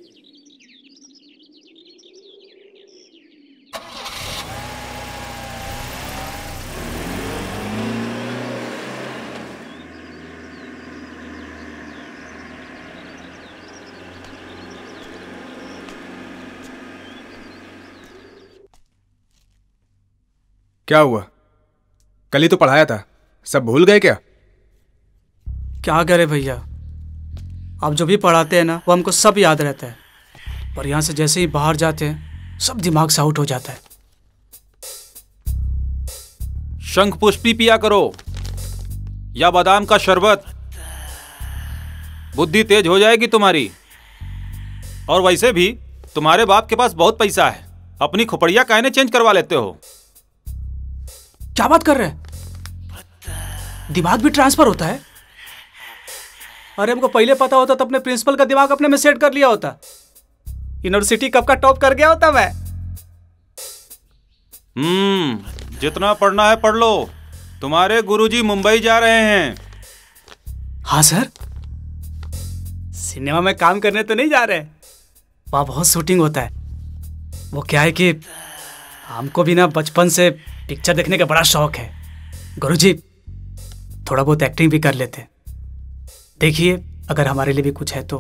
क्या हुआ? कल ही तो पढ़ाया था, सब भूल गए क्या? क्या करे भैया, आप जो भी पढ़ाते हैं ना वो हमको सब याद रहता है, पर यहाँ से जैसे ही बाहर जाते हैं सब दिमाग से आउट हो जाता है। शंख पुष्पी पिया करो या बादाम का शरबत, बुद्धि तेज हो जाएगी तुम्हारी। और वैसे भी तुम्हारे बाप के पास बहुत पैसा है, अपनी खोपड़िया काहे चेंज करवा लेते हो? क्या बात कर रहे हैं? दिमाग भी ट्रांसफर होता है? अरे हमको पहले पता होता तो अपने प्रिंसिपल का दिमाग अपने में सेट कर लिया होता। यूनिवर्सिटी कब का टॉप कर गया होता मैं। जितना पढ़ना है पढ़ लो, तुम्हारे गुरुजी मुंबई जा रहे हैं। हाँ सर, सिनेमा में काम करने तो नहीं जा रहे, वहाँ बहुत शूटिंग होता है। वो क्या है कि हमको भी ना बचपन से पिक्चर देखने का बड़ा शौक है। गुरुजी थोड़ा बहुत एक्टिंग भी कर लेते, देखिए अगर हमारे लिए भी कुछ है तो।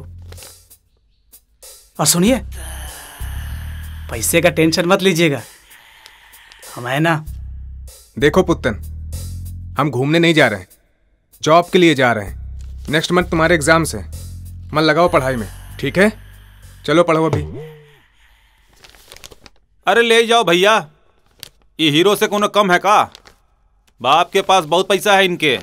और सुनिए, पैसे का टेंशन मत लीजिएगा, हम है ना। देखो पुत्तन, हम घूमने नहीं जा रहे हैं, जॉब के लिए जा रहे हैं। नेक्स्ट मंथ तुम्हारे एग्जाम्स हैं, मन लगाओ पढ़ाई में, ठीक है? चलो पढ़ो अभी। अरे ले जाओ भैया, ये हीरो से कोनो कम है का? बाप के पास बहुत पैसा है इनके।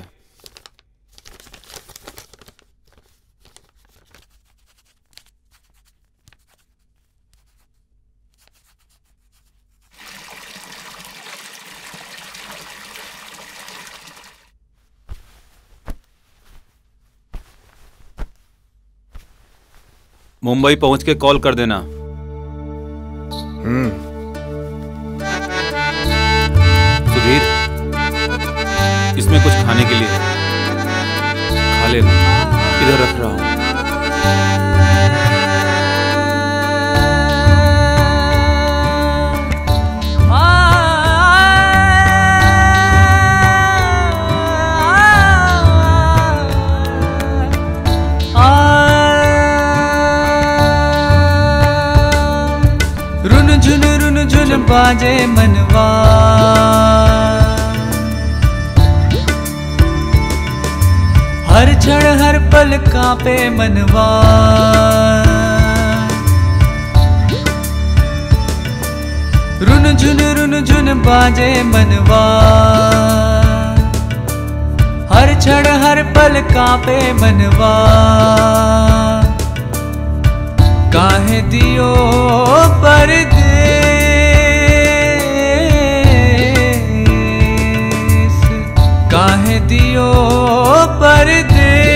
मुंबई पहुंच के कॉल कर देना। सुधीर, इसमें कुछ खाने के लिए खा लेना, इधर रख रहा हूं। रुन झुन बाजे मनवा, हर क्षण हर पल कांपे मनवा। रुन झुन बाजे मनवा, हर क्षण हर पल कांपे मनवा। काहे दियो परदेस, काहे दियो परदेस,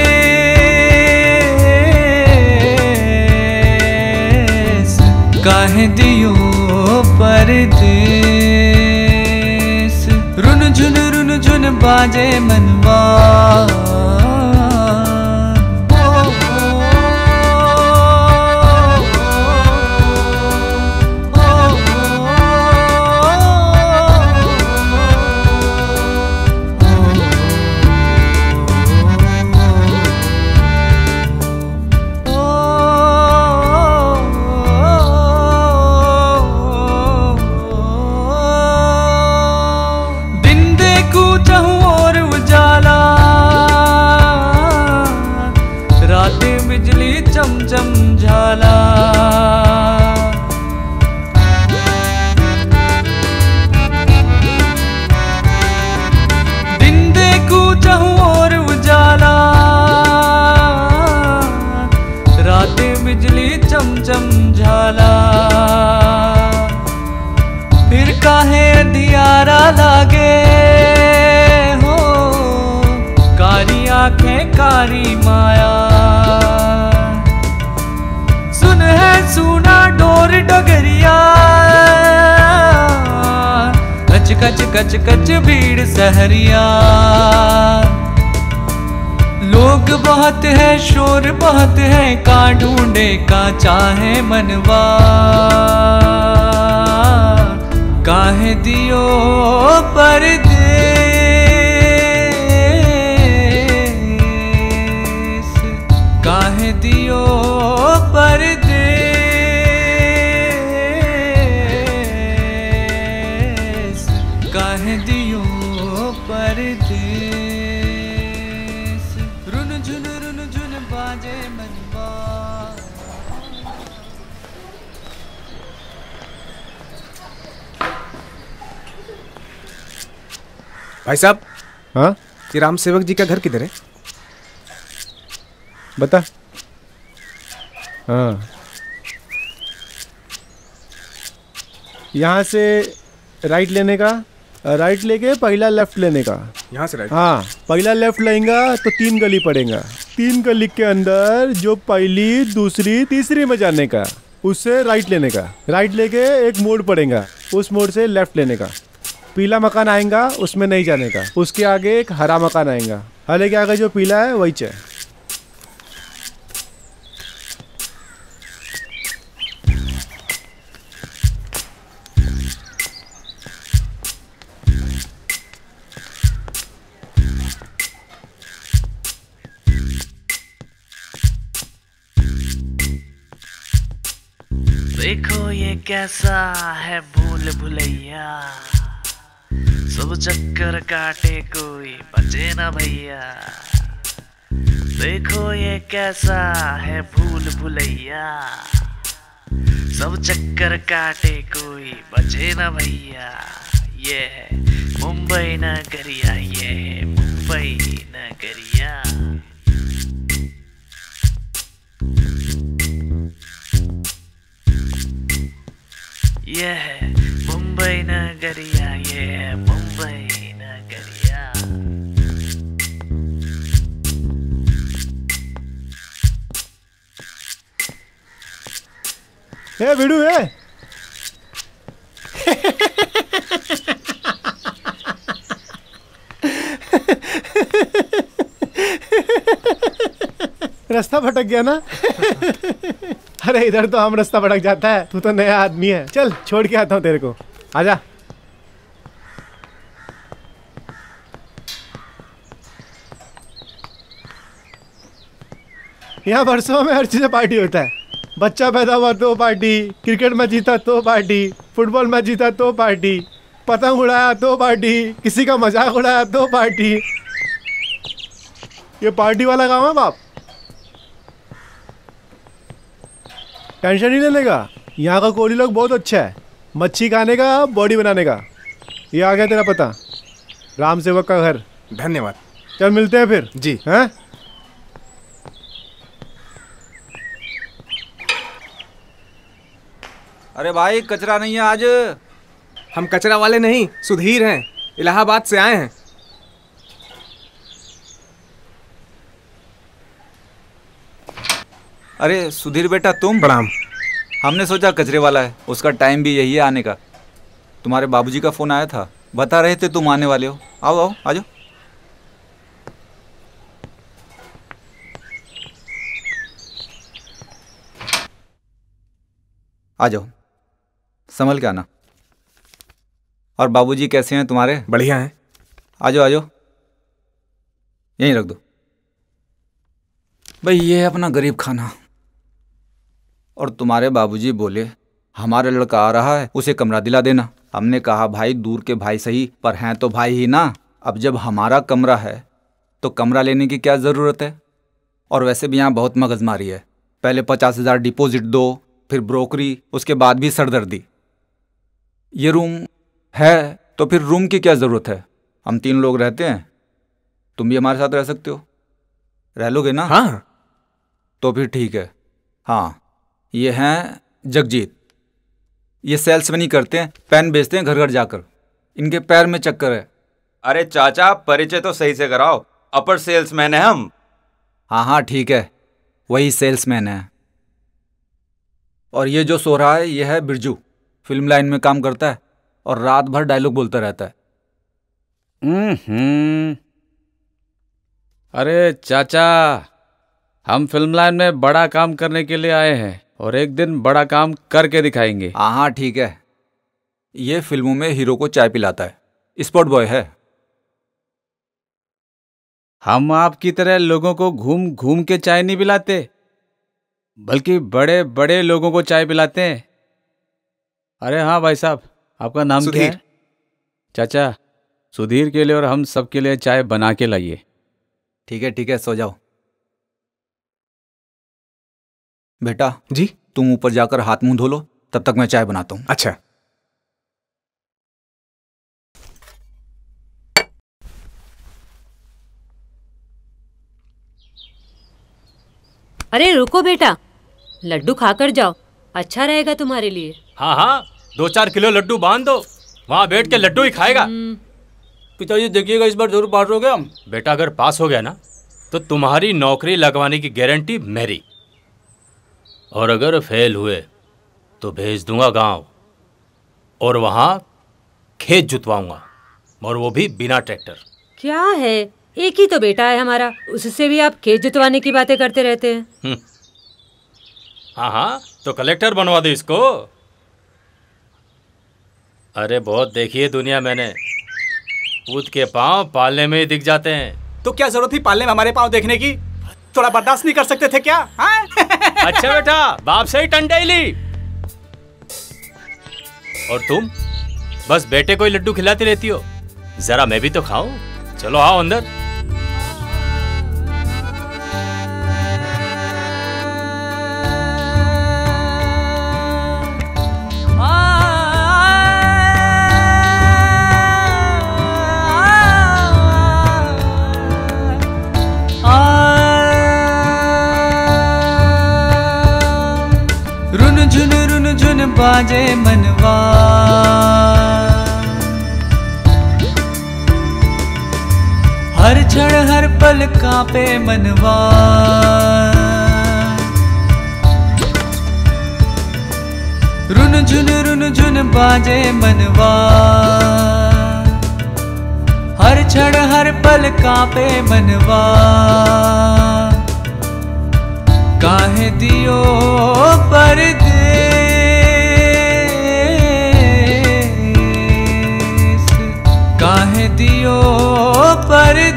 काहे दियो परदेस। रुन झुन बाजे मनवा। चमचम झाला। फिर काहे अंधियारा लागे हो, कारी आंखें कारी माया। सुन है सुना डोर डगरिया, कच कच कच कच भीड़ सहरिया। लोग बहुत है शोर बहुत है, का ढूंढे का चाहे मनवा। काहे दियो परदेस, काहे दियो परदेस, काहे दियो परदेस। रुन झुन बाजे मनवा। भाई साहब, हाँ, ये राम सेवक जी का घर किधर है? बता। हाँ, यहाँ से राइट लेने का, राइट लेके पहला लेफ्ट लेने का। यहाँ से राइट? हाँ, पहला लेफ्ट लेंगा तो 3 गली पड़ेगा। 3 गली के अंदर जो पहली दूसरी तीसरी में जाने का, उससे राइट लेने का। राइट लेके एक मोड़ पड़ेगा, उस मोड़ से लेफ्ट लेने का। पीला मकान आएगा, उसमें नहीं जाने का। उसके आगे एक हरा मकान आएगा, हरे के आगे जो पीला है वही चाहिए। देखो ये कैसा है भूल भुलैया, सब चक्कर काटे कोई बचे ना भैया। देखो ये कैसा है भूल भुलैया, सब चक्कर काटे कोई बचे ना भैया। ये है मुंबई नगरिया, ये है मुंबई नगरिया। ये है मुंबई नगरिया, ये है मुंबई नगरिया। ए भिड़ू है। रास्ता भटक गया ना? अरे इधर तो हम रास्ता भटक जाता है, तू तो नया आदमी है। चल छोड़ के आता हूँ तेरे को, आजा। यहाँ वर्षों में हर चीज़ पार्टी होता है। बच्चा पैदा हुआ तो पार्टी, क्रिकेट में जीता तो पार्टी, फुटबॉल में जीता तो पार्टी, पतंग उड़ाया तो पार्टी, किसी का मजाक उड़ाया तो पार्टी। ये पार्टी वाला काम है बाप। टेंशन नहीं लेने का, यहाँ का कोली लोग बहुत अच्छा है। मच्छी खाने का, बॉडी बनाने का। ये आ गया तेरा पता, राम सेवक का घर। धन्यवाद। चल मिलते हैं फिर जी। हैं? अरे भाई कचरा नहीं है आज। हम कचरा वाले नहीं, सुधीर हैं, इलाहाबाद से आए हैं। अरे सुधीर बेटा तुम? प्रणाम। हमने सोचा कचरे वाला है, उसका टाइम भी यही है आने का। तुम्हारे बाबूजी का फोन आया था, बता रहे थे तुम आने वाले हो। आओ आओ आ जाओ। आ जाओ, संभल के आना। और बाबूजी कैसे हैं तुम्हारे? बढ़िया हैं। आ जाओ आ जाओ, यहीं रख दो। भाई ये है अपना गरीब खाना। और तुम्हारे बाबूजी बोले हमारा लड़का आ रहा है, उसे कमरा दिला देना। हमने कहा भाई दूर के भाई सही, पर हैं तो भाई ही ना। अब जब हमारा कमरा है तो कमरा लेने की क्या ज़रूरत है? और वैसे भी यहाँ बहुत मगजमारी है। पहले 50,000 डिपॉजिट दो, फिर ब्रोकरी, उसके बाद भी सरदर्दी। ये रूम है तो फिर रूम की क्या ज़रूरत है? हम 3 लोग रहते हैं, तुम भी हमारे साथ रह सकते हो। रह लोगे ना? हाँ। तो फिर ठीक है। हाँ ये हैं जगजीत। ये सेल्समैनी करते हैं, पेन बेचते हैं घर घर जाकर। इनके पैर में चक्कर है। अरे चाचा, परिचय तो सही से कराओ। अपर सेल्समैन है हम। हाँ हाँ ठीक है, वही सेल्समैन है। और ये जो सो रहा है ये है बिरजू। फिल्म लाइन में काम करता है और रात भर डायलॉग बोलता रहता है। अरे चाचा, हम फिल्म लाइन में बड़ा काम करने के लिए आए हैं और एक दिन बड़ा काम करके दिखाएंगे। हाँ हाँ ठीक है। ये फिल्मों में हीरो को चाय पिलाता है, स्पॉट बॉय है। हम आपकी तरह लोगों को घूम घूम के चाय नहीं पिलाते, बल्कि बड़े बड़े लोगों को चाय पिलाते हैं। अरे हाँ भाई साहब, आपका नाम क्या है? चाचा, सुधीर के लिए और हम सब के लिए चाय बना के लाइए। ठीक है, सो जाओ। बेटा जी, तुम ऊपर जाकर हाथ मुंह धो लो, तब तक मैं चाय बनाता हूँ। अच्छा। अरे रुको बेटा, लड्डू खाकर जाओ, अच्छा रहेगा तुम्हारे लिए। हाँ हाँ, 2-4 किलो लड्डू बांध दो, वहाँ बैठ के लड्डू ही खाएगा। पिताजी देखिएगा, इस बार जरूर पास हो गया हम। बेटा अगर पास हो गया ना तो तुम्हारी नौकरी लगवाने की गारंटी मेरी, और अगर फेल हुए तो भेज दूंगा गांव और वहां खेत जुतवाऊंगा, और वो भी बिना ट्रैक्टर। क्या है, एक ही तो बेटा है हमारा, उससे भी आप खेत जुतवाने की बातें करते रहते हैं। हाँ हाँ, तो कलेक्टर बनवा दो इसको। अरे बहुत देखी है दुनिया मैंने, पूत के पांव पालने में ही दिख जाते हैं। तो क्या जरूरत थी पालने में हमारे पांव देखने की? थोड़ा बर्दाश्त नहीं कर सकते थे क्या? अच्छा बेटा, बाप से ही टंडेली। और तुम बस बेटे को ही लड्डू खिलाती रहती हो, जरा मैं भी तो खाऊं। चलो आओ अंदर। रुन झुन बाजे मनवा, हर क्षण हर पल कांपे मनवा। रुन झुन बाजे मनवा, हर क्षण हर पल कांपे मनवा। काहे दियो परदेस, काहे दियो परदेस,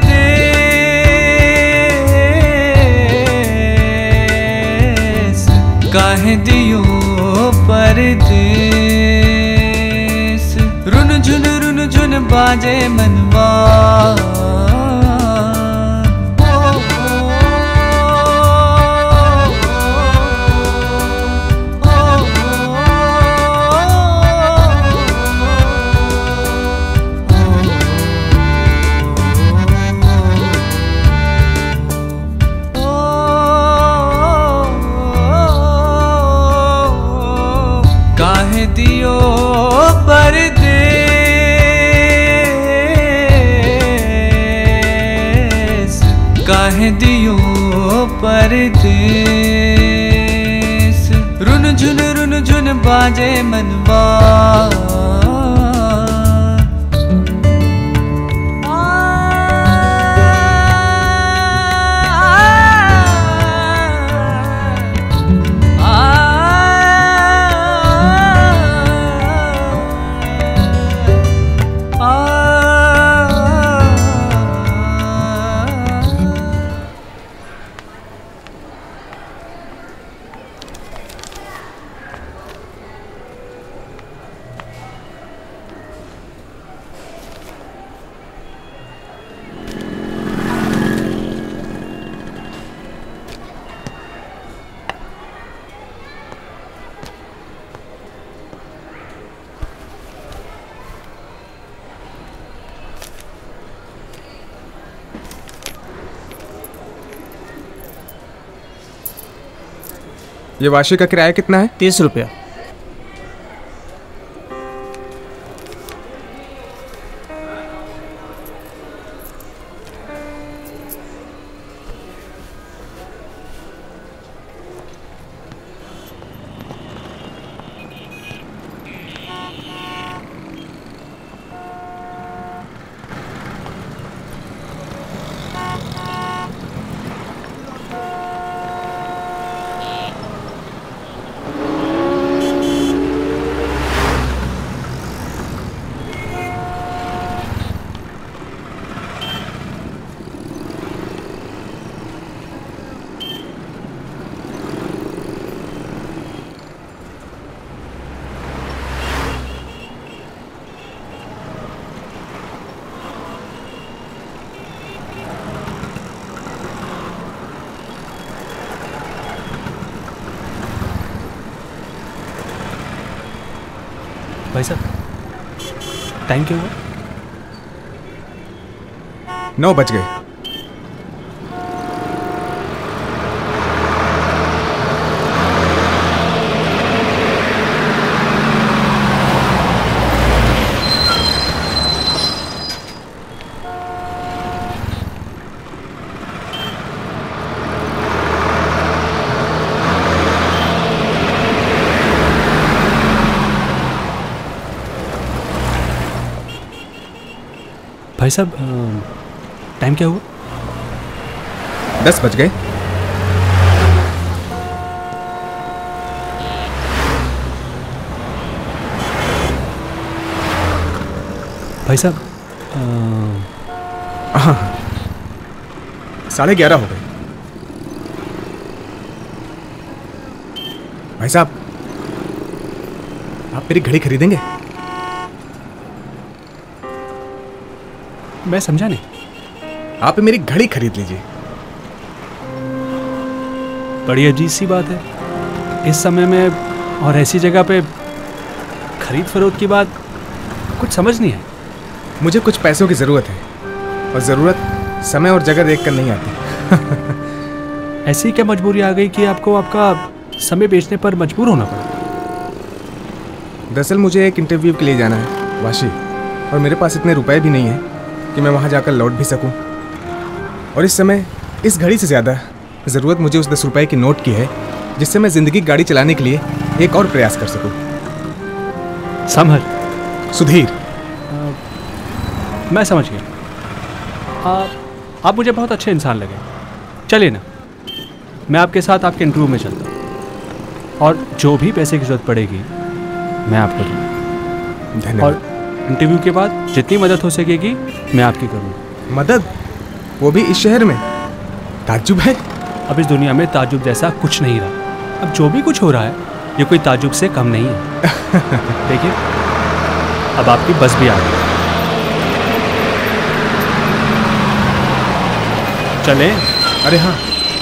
काहे दियो परदेस। रुन झुन बाजे मनवा। दियो परदेस, काहे दियो परदेस। रुन झुन बाजे मनवा। ये वाशी का किराया कितना है? 30 रुपया। भाई साहब टाइम क्या हुआ? 9 बज गए। भाई साहब टाइम क्या हुआ? 10 बज गए। भाई साहब हाँ 11:30 हो गए। भाई साहब आप मेरी घड़ी खरीदेंगे? मैं समझा नहीं। आप मेरी घड़ी खरीद लीजिए। बड़ी अजीब सी बात है, इस समय में और ऐसी जगह पे खरीद फरोख्त की बात कुछ समझ नहीं है। मुझे कुछ पैसों की ज़रूरत है और ज़रूरत समय और जगह देखकर नहीं आती। ऐसी क्या मजबूरी आ गई कि आपको आपका समय बेचने पर मजबूर होना पड़ा? दरअसल मुझे एक इंटरव्यू के लिए जाना है वाशी, और मेरे पास इतने रुपए भी नहीं है कि मैं वहाँ जाकर लौट भी सकूं। और इस समय इस घड़ी से ज़्यादा ज़रूरत मुझे उस 10 रुपए की नोट की है, जिससे मैं ज़िंदगी की गाड़ी चलाने के लिए एक और प्रयास कर सकूं। समर, सुधीर, मैं समझ गया। आप मुझे बहुत अच्छे इंसान लगे। चलिए ना, मैं आपके साथ आपके इंटरव्यू में चलता हूँ, और जो भी पैसे की जरूरत पड़ेगी मैं आपको दूँगा। धन्यवाद। और इंटरव्यू के बाद जितनी मदद हो सकेगी मैं आपकी करूँगा। मदद? वो भी इस शहर में? ताज्जुब है। अब इस दुनिया में ताज्जुब जैसा कुछ नहीं रहा। अब जो भी कुछ हो रहा है ये कोई ताज्जुब से कम नहीं है। देखिए अब आपकी बस भी आ गई। चलें? अरे हाँ।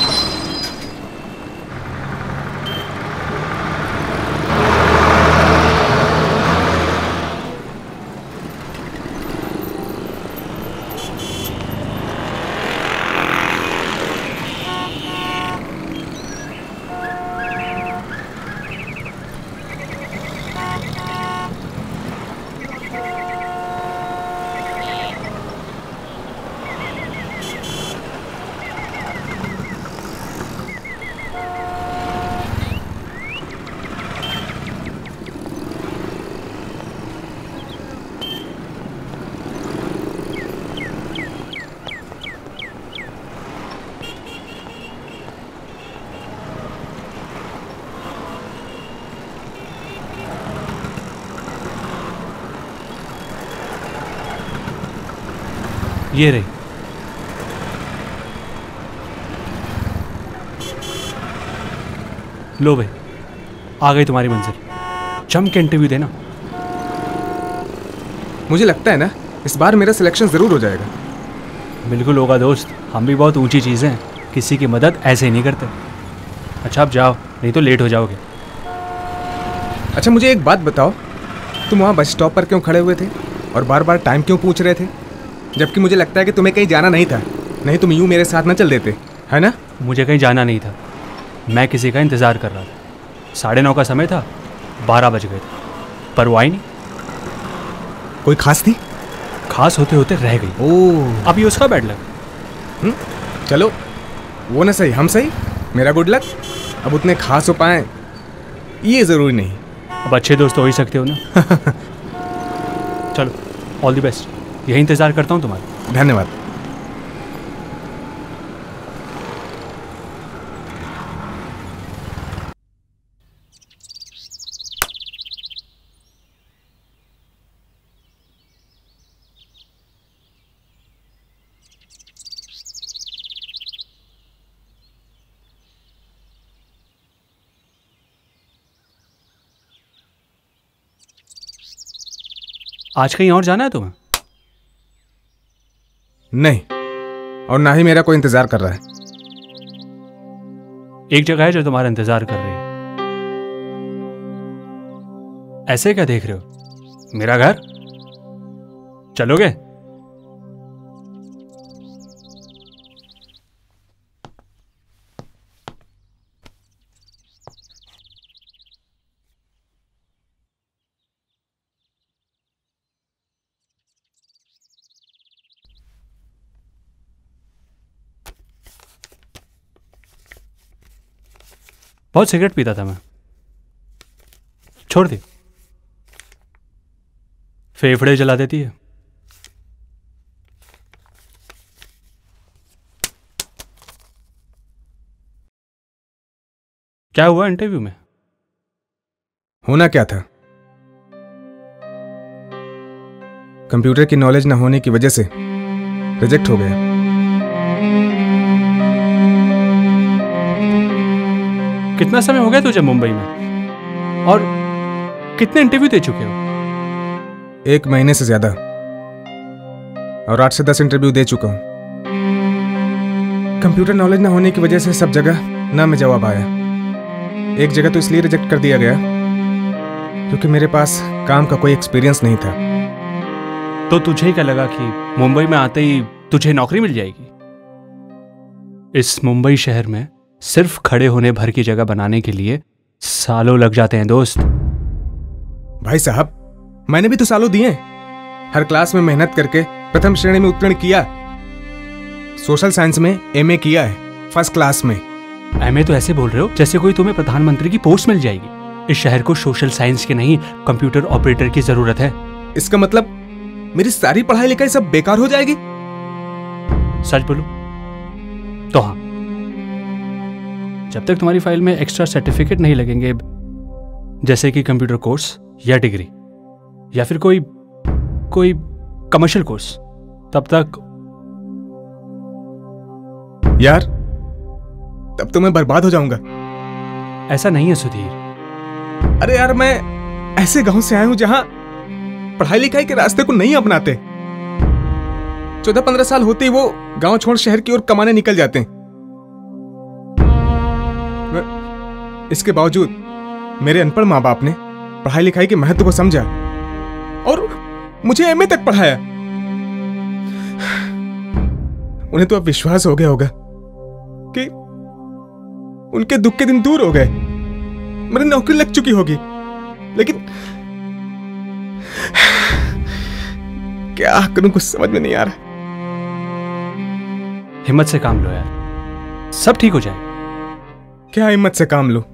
ये रही। लो भाई, आ गई तुम्हारी मंजिल। जम के इंटरव्यू देना। मुझे लगता है ना इस बार मेरा सिलेक्शन ज़रूर हो जाएगा। बिल्कुल होगा दोस्त, हम भी बहुत ऊंची चीज़ें हैं, किसी की मदद ऐसे ही नहीं करते। अच्छा आप जाओ, नहीं तो लेट हो जाओगे। अच्छा मुझे एक बात बताओ, तुम वहाँ बस स्टॉप पर क्यों खड़े हुए थे और बार बार टाइम क्यों पूछ रहे थे, जबकि मुझे लगता है कि तुम्हें कहीं जाना नहीं था? नहीं तुम यूँ मेरे साथ न चल देते, है ना? मुझे कहीं जाना नहीं था, मैं किसी का इंतज़ार कर रहा था। 9:30 का समय था, 12 बज गए थे, पर वो आई नहीं। कोई खास थी? खास होते होते रह गई। ओह, अब ये उसका बैड लक। चलो, वो ना सही हम सही, मेरा गुड लक। अब उतने खास हो पाए ये जरूरी नहीं। अब अच्छे दोस्त हो ही सकते हो ना। चलो, ऑल द बेस्ट। यही इंतजार करता हूँ तुम्हारा। धन्यवाद। आज कहीं और जाना है तुम्हें? नहीं, और ना ही मेरा कोई इंतजार कर रहा है। एक जगह है जो तुम्हारा इंतजार कर रही है। ऐसे क्या देख रहे हो? मेरा घर, चलोगे? बहुत सिगरेट पीता था मैं, छोड़ दी। फेफड़े जला देती है। क्या हुआ इंटरव्यू में? होना क्या था? कंप्यूटर की नॉलेज न होने की वजह से रिजेक्ट हो गया। कितना समय हो गया तुझे मुंबई में, और कितने इंटरव्यू दे चुके हो? 1 महीने से ज्यादा, और 8 से 10 इंटरव्यू दे चुका हूं। कंप्यूटर नॉलेज ना होने की वजह से सब जगह ना में जवाब आया। एक जगह तो इसलिए रिजेक्ट कर दिया गया क्योंकि मेरे पास काम का कोई एक्सपीरियंस नहीं था। तो तुझे क्या लगा कि मुंबई में आते ही तुझे नौकरी मिल जाएगी? इस मुंबई शहर में सिर्फ खड़े होने भर की जगह बनाने के लिए सालों लग जाते हैं दोस्त। भाई साहब, मैंने भी तो सालों दिए। हर क्लास में मेहनत करके प्रथम श्रेणी में उत्तीर्ण किया। सोशल साइंस में एमए किया है, फर्स्ट क्लास में। एमए तो ऐसे बोल रहे हो जैसे कोई तुम्हें प्रधानमंत्री की पोस्ट मिल जाएगी। इस शहर को सोशल साइंस के नहीं, कंप्यूटर ऑपरेटर की जरूरत है। इसका मतलब मेरी सारी पढ़ाई लिखाई सब बेकार हो जाएगी? सच बोलूं तो हाँ, जब तक तुम्हारी फाइल में एक्स्ट्रा सर्टिफिकेट नहीं लगेंगे, जैसे कि कंप्यूटर कोर्स या डिग्री या फिर कोई कमर्शियल कोर्स, तब तक यार, तब तो मैं बर्बाद हो जाऊंगा। ऐसा नहीं है सुधीर। अरे यार, मैं ऐसे गांव से आया हूं जहां पढ़ाई लिखाई के रास्ते को नहीं अपनाते। 14-15 साल होते ही वो गांव छोड़ शहर की ओर कमाने निकल जाते हैं। इसके बावजूद मेरे अनपढ़ माँ बाप ने पढ़ाई लिखाई के महत्व को समझा और मुझे एमए तक पढ़ाया। उन्हें तो अब विश्वास हो गया होगा कि उनके दुख के दिन दूर हो गए, मेरी नौकरी लग चुकी होगी। लेकिन क्या करूं, कुछ समझ में नहीं आ रहा। हिम्मत से काम लो यार, सब ठीक हो जाए। क्या हिम्मत से काम लो?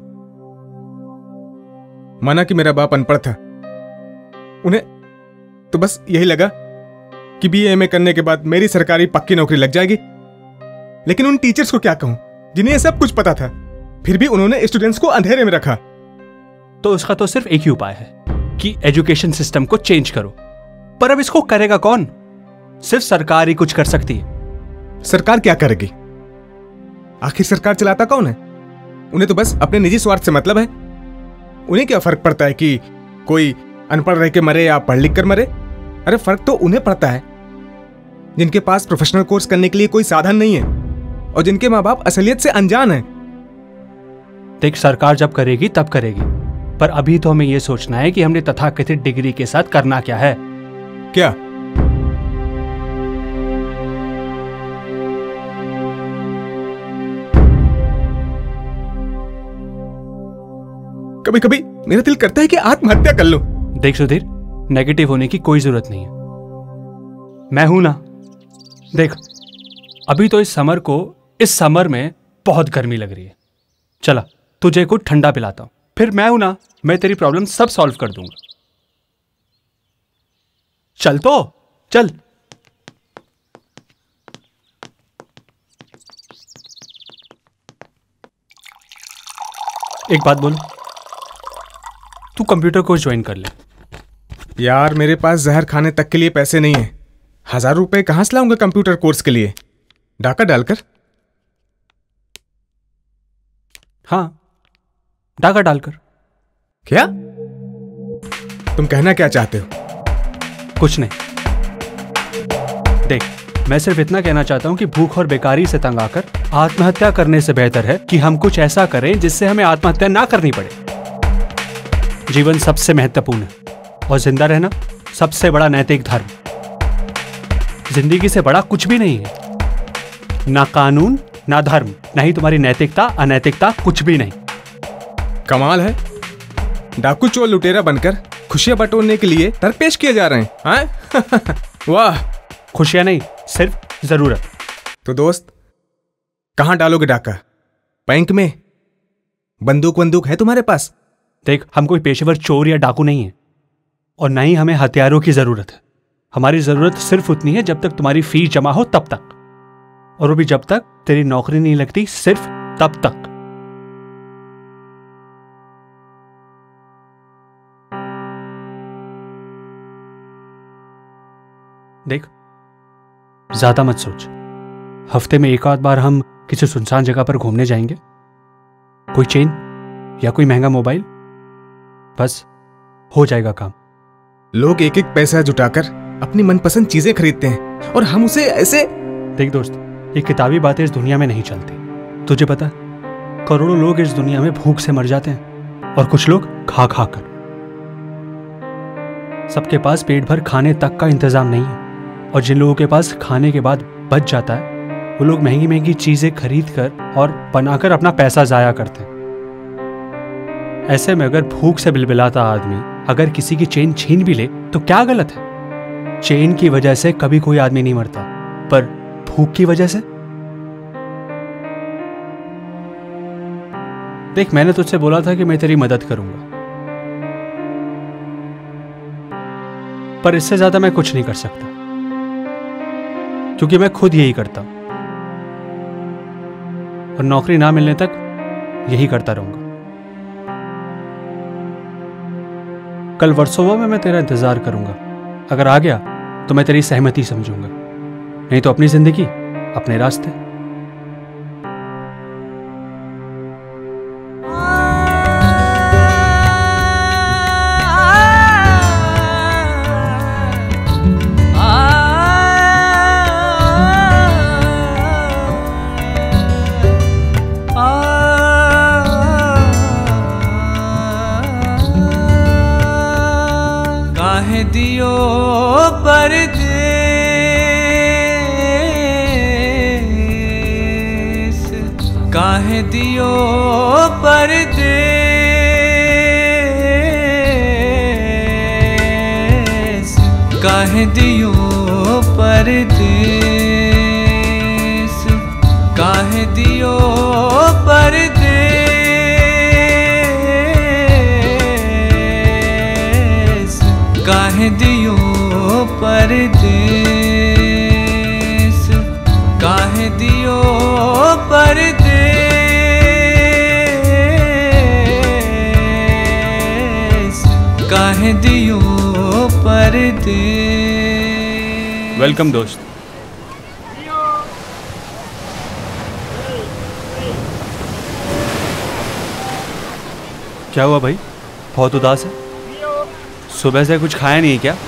माना कि मेरा बाप अनपढ़ था, उन्हें तो बस यही लगा कि बीए एमए करने के बाद मेरी सरकारी पक्की नौकरी लग जाएगी। लेकिन उन टीचर्स को क्या कहूं जिन्हें सब कुछ पता था, फिर भी उन्होंने स्टूडेंट्स को अंधेरे में रखा। तो उसका तो सिर्फ एक ही उपाय है कि एजुकेशन सिस्टम को चेंज करो। पर अब इसको करेगा कौन? सिर्फ सरकार ही कुछ कर सकती है। सरकार क्या करेगी? आखिर सरकार चलाता कौन है? उन्हें तो बस अपने निजी स्वार्थ से मतलब है। उन्हें क्या फर्क पड़ता है कि कोई अनपढ़ रह के मरे या पढ़ लिख कर मरे? अरे फर्क तो उन्हें पड़ता है जिनके पास प्रोफेशनल कोर्स करने के लिए कोई साधन नहीं है और जिनके माँ बाप असलियत से अनजान है। देख, सरकार जब करेगी तब करेगी, पर अभी तो हमें यह सोचना है कि हमने तथाकथित डिग्री के साथ करना क्या है। क्या? कभी कभी मेरा दिल करता है कि आत्महत्या कर लूं। देख सुधीर, नेगेटिव होने की कोई जरूरत नहीं है, मैं हूं ना। देख अभी तो इस समर में बहुत गर्मी लग रही है, चला तुझे कुछ ठंडा पिलाता हूं, फिर मैं हूं ना, मैं तेरी प्रॉब्लम सब सॉल्व कर दूंगा। चल तो चल। एक बात बोल, तू कंप्यूटर कोर्स ज्वाइन कर ले। यार मेरे पास जहर खाने तक के लिए पैसे नहीं है। 1000 रुपए कहां से लाऊंगा कंप्यूटर कोर्स के लिए? डाका डालकर? हाँ, डाका डालकर। क्या तुम कहना क्या चाहते हो? कुछ नहीं। देख, मैं सिर्फ इतना कहना चाहता हूं कि भूख और बेकारी से तंग आकर आत्महत्या करने से बेहतर है कि हम कुछ ऐसा करें जिससे हमें आत्महत्या ना करनी पड़े। जीवन सबसे महत्वपूर्ण है और जिंदा रहना सबसे बड़ा नैतिक धर्म। जिंदगी से बड़ा कुछ भी नहीं है, ना कानून ना धर्म, ना ही तुम्हारी नैतिकता अनैतिकता, कुछ भी नहीं। कमाल है, डाकू चोर लुटेरा बनकर खुशियां बटोरने के लिए तर्क पेश किए जा रहे हैं। वाह, खुशियां नहीं, सिर्फ जरूरत। तो दोस्त कहां डालोगे डाका? बैंक में? बंदूक है तुम्हारे पास? देख, हम कोई पेशेवर चोर या डाकू नहीं है और ना ही हमें हथियारों की जरूरत है। हमारी जरूरत सिर्फ उतनी है जब तक तुम्हारी फीस जमा हो तब तक, और वो भी जब तक तेरी नौकरी नहीं लगती, सिर्फ तब तक। देख, ज्यादा मत सोच। हफ्ते में एक आध बार हम किसी सुनसान जगह पर घूमने जाएंगे, कोई चेन या कोई महंगा मोबाइल, बस हो जाएगा काम। लोग एक एक पैसा जुटाकर अपनी मनपसंद चीजें खरीदते हैं और हम उसे ऐसे। देख दोस्त, ये किताबी बातें इस दुनिया में नहीं चलती। तुझे पता, करोड़ों लोग इस दुनिया में भूख से मर जाते हैं और कुछ लोग खा खा कर। सबके पास पेट भर खाने तक का इंतजाम नहीं है, और जिन लोगों के पास खाने के बाद बच जाता है वो लोग महंगी महंगी चीजें खरीद कर और बनाकर अपना पैसा जाया करते हैं। ऐसे में अगर भूख से बिलबिलाता आदमी अगर किसी की चेन छीन भी ले तो क्या गलत है? चेन की वजह से कभी कोई आदमी नहीं मरता, पर भूख की वजह से। देख, मैंने तुझसे बोला था कि मैं तेरी मदद करूंगा, पर इससे ज्यादा मैं कुछ नहीं कर सकता, क्योंकि मैं खुद यही करता हूं और नौकरी ना मिलने तक यही करता रहूंगा। कल वर्सोवा में मैं तेरा इंतजार करूंगा। अगर आ गया तो मैं तेरी सहमति समझूंगा, नहीं तो अपनी जिंदगी अपने रास्ते। दियो परदेस, काहे दियो परदेस, काहे दियो परदेस, काहे दियो परदेस, काहे दियो परदेस, काहे दियो परदेस, काहे दियो परदेस। वेलकम दोस्त। क्या हुआ भाई, बहुत उदास है? सुबह से कुछ खाया नहीं क्या?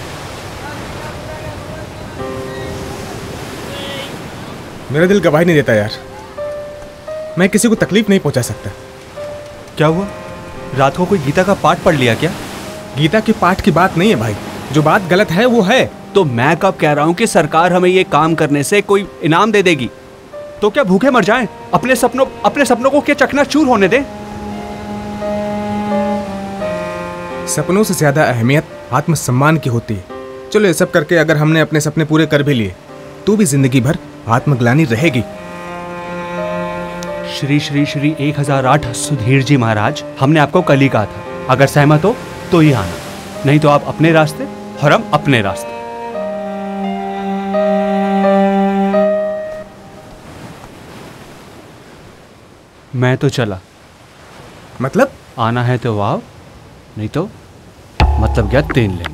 मेरा दिल गवाही नहीं देता यार, मैं किसी को तकलीफ नहीं पहुंचा सकता। क्या हुआ, रात को कोई गीता का पाठ पढ़ लिया क्या? गीता के पाठ की बात नहीं है भाई, जो बात गलत है वो है। तो मैं कब कह रहा हूं कि सरकार हमें ये काम करने से कोई इनाम दे देगी? तो क्या भूखे मर जाएं? अपने सपनों को क्या चकनाचूर होने दें? सपनों से ज्यादा अहमियत आत्मसम्मान की होती है। चलो ये सब करके अगर हमने अपने सपने पूरे कर भी लिए तो भी जिंदगी भर आत्मग्लानि रहेगी। श्री श्री श्री 1008 सुधीर जी महाराज, हमने आपको कल ही कहा था, अगर सहमत हो तो ही आना, नहीं तो आप अपने रास्ते और हम अपने रास्ते। मैं तो चला। मतलब? आना है तो वाव, नहीं तो मतलब क्या तेन लेंगे।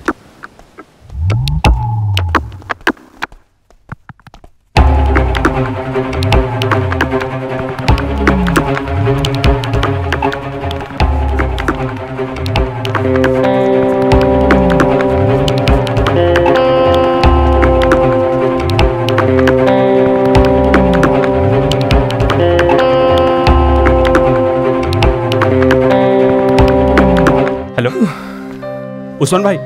उस्मान भाई,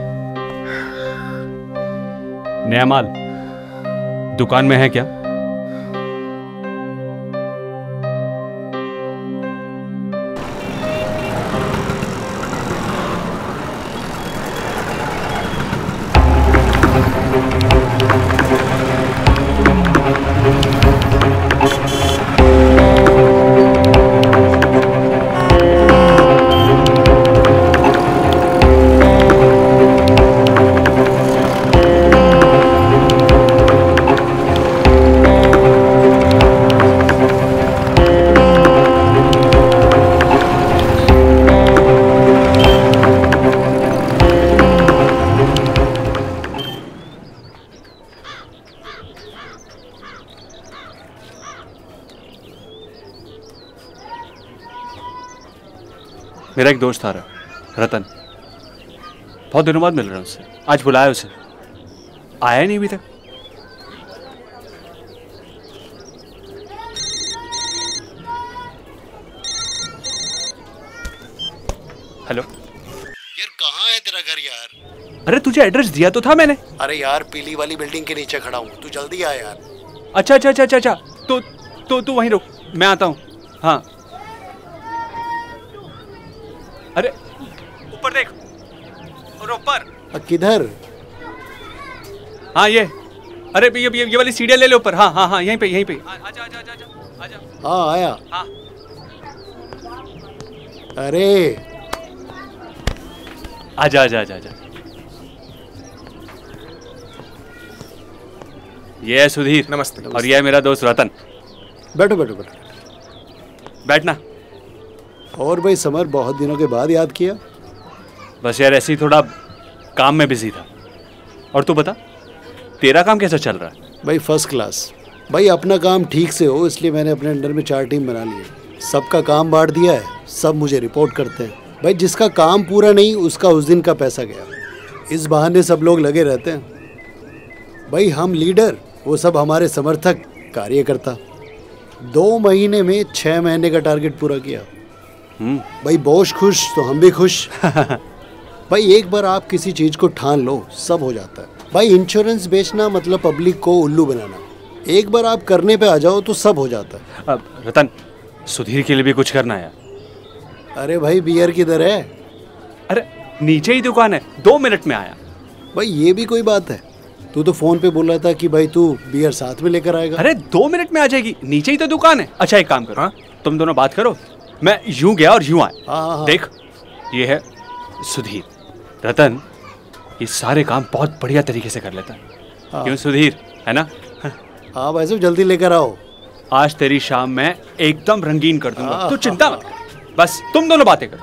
नया माल दुकान में है क्या? मेरा एक दोस्त आ रहा, रतन, बहुत दिनों बाद मिल रहा हूं उससे। आज बुलाया उसे, आया नहीं अभी तक। हेलो यार, कहाँ है तेरा घर यार? अरे तुझे एड्रेस दिया तो था मैंने। अरे यार, पीली वाली बिल्डिंग के नीचे खड़ा हूँ, तू जल्दी आ यार। अच्छा अच्छा अच्छा अच्छा, तो तू वहीं रुक, मैं आता हूँ। हाँ, अरे ऊपर देख, और ऊपर। किधर? हाँ ये, अरे ये वाली सीढ़ियाँ ले ले ऊपर। हाँ हाँ हाँ, यहीं पे यहीं पे। आजा आजा आजा आजा आजा। हाँ आया। हाँ। अरे आजा आजा आजा आजा। ये है सुधीर। नमस्ते। और ये है मेरा दोस्त रतन। बैठो बैठो बैठो। बैठना। और भाई समर, बहुत दिनों के बाद याद किया? बस यार ऐसे ही थोड़ा काम में बिजी था। और तू बता, तेरा काम कैसा चल रहा है? भाई फर्स्ट क्लास। भाई अपना काम ठीक से हो, इसलिए मैंने अपने अंडर में 4 टीम बना ली है। सबका काम बांट दिया है, सब मुझे रिपोर्ट करते हैं। भाई जिसका काम पूरा नहीं, उसका उस दिन का पैसा गया। इस बहाने सब लोग लगे रहते हैं। भाई हम लीडर, वो सब हमारे समर्थक कार्यकर्ता। 2 महीने में 6 महीने का टारगेट पूरा किया। भाई बॉस खुश तो हम भी खुश। भाई एक बार आप किसी चीज को ठान लो, सब हो जाता है। भाई इंश्योरेंस बेचना मतलब पब्लिक को उल्लू बनाना। एक बार आप करने पे आ जाओ तो सब हो जाता है। अब रतन, सुधीर के लिए भी कुछ करना है। अरे भाई बियर किधर है? अरे नीचे ही दुकान है, 2 मिनट में आया। भाई ये भी कोई बात है? तू तो फोन पे बोल रहा था कि भाई तू बियर साथ में लेकर आएगा। अरे 2 मिनट में आ जाएगी, नीचे ही तो दुकान है। अच्छा एक काम करो, तुम दोनों बात करो, मैं यूं गया और यूं आया। हाँ। देख, ये है सुधीर। रतन ये सारे काम बहुत बढ़िया तरीके से कर लेता है। क्यों सुधीर, है ना? हाँ भाई साहब, जल्दी लेकर आओ। आज तेरी शाम मैं एकदम रंगीन कर दूंगा, तो चिंता मत कर, बस तुम दोनों बातें करो।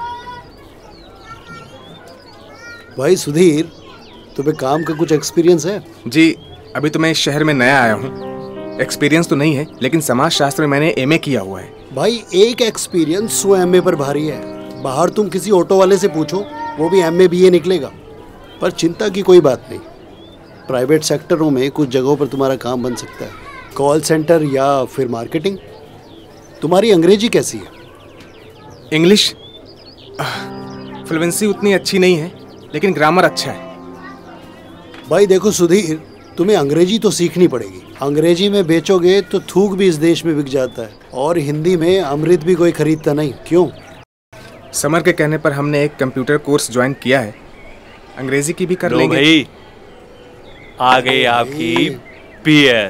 भाई सुधीर, तुम्हें काम का कुछ एक्सपीरियंस है? जी, अभी तो मैं इस शहर में नया आया हूँ। एक्सपीरियंस तो नहीं है, लेकिन समाज शास्त्र में मैंने एमए किया हुआ है। भाई एक एक्सपीरियंस 100 एमए पर भारी है। बाहर तुम किसी ऑटो वाले से पूछो, वो भी एमए बीए निकलेगा। पर चिंता की कोई बात नहीं, प्राइवेट सेक्टरों में कुछ जगहों पर तुम्हारा काम बन सकता है, कॉल सेंटर या फिर मार्केटिंग। तुम्हारी अंग्रेजी कैसी है? इंग्लिश फ्लुएंसी उतनी अच्छी नहीं है, लेकिन ग्रामर अच्छा है। भाई देखो सुधीर, तुम्हें अंग्रेजी तो सीखनी पड़ेगी। अंग्रेजी में बेचोगे तो थूक भी इस देश में बिक जाता है, और हिंदी में अमृत भी कोई खरीदता नहीं। क्यों? समर के कहने पर हमने एक कंप्यूटर कोर्स ज्वाइन किया है, अंग्रेजी की भी कर लो लेंगे। भाई, आ गई आपकी बियर।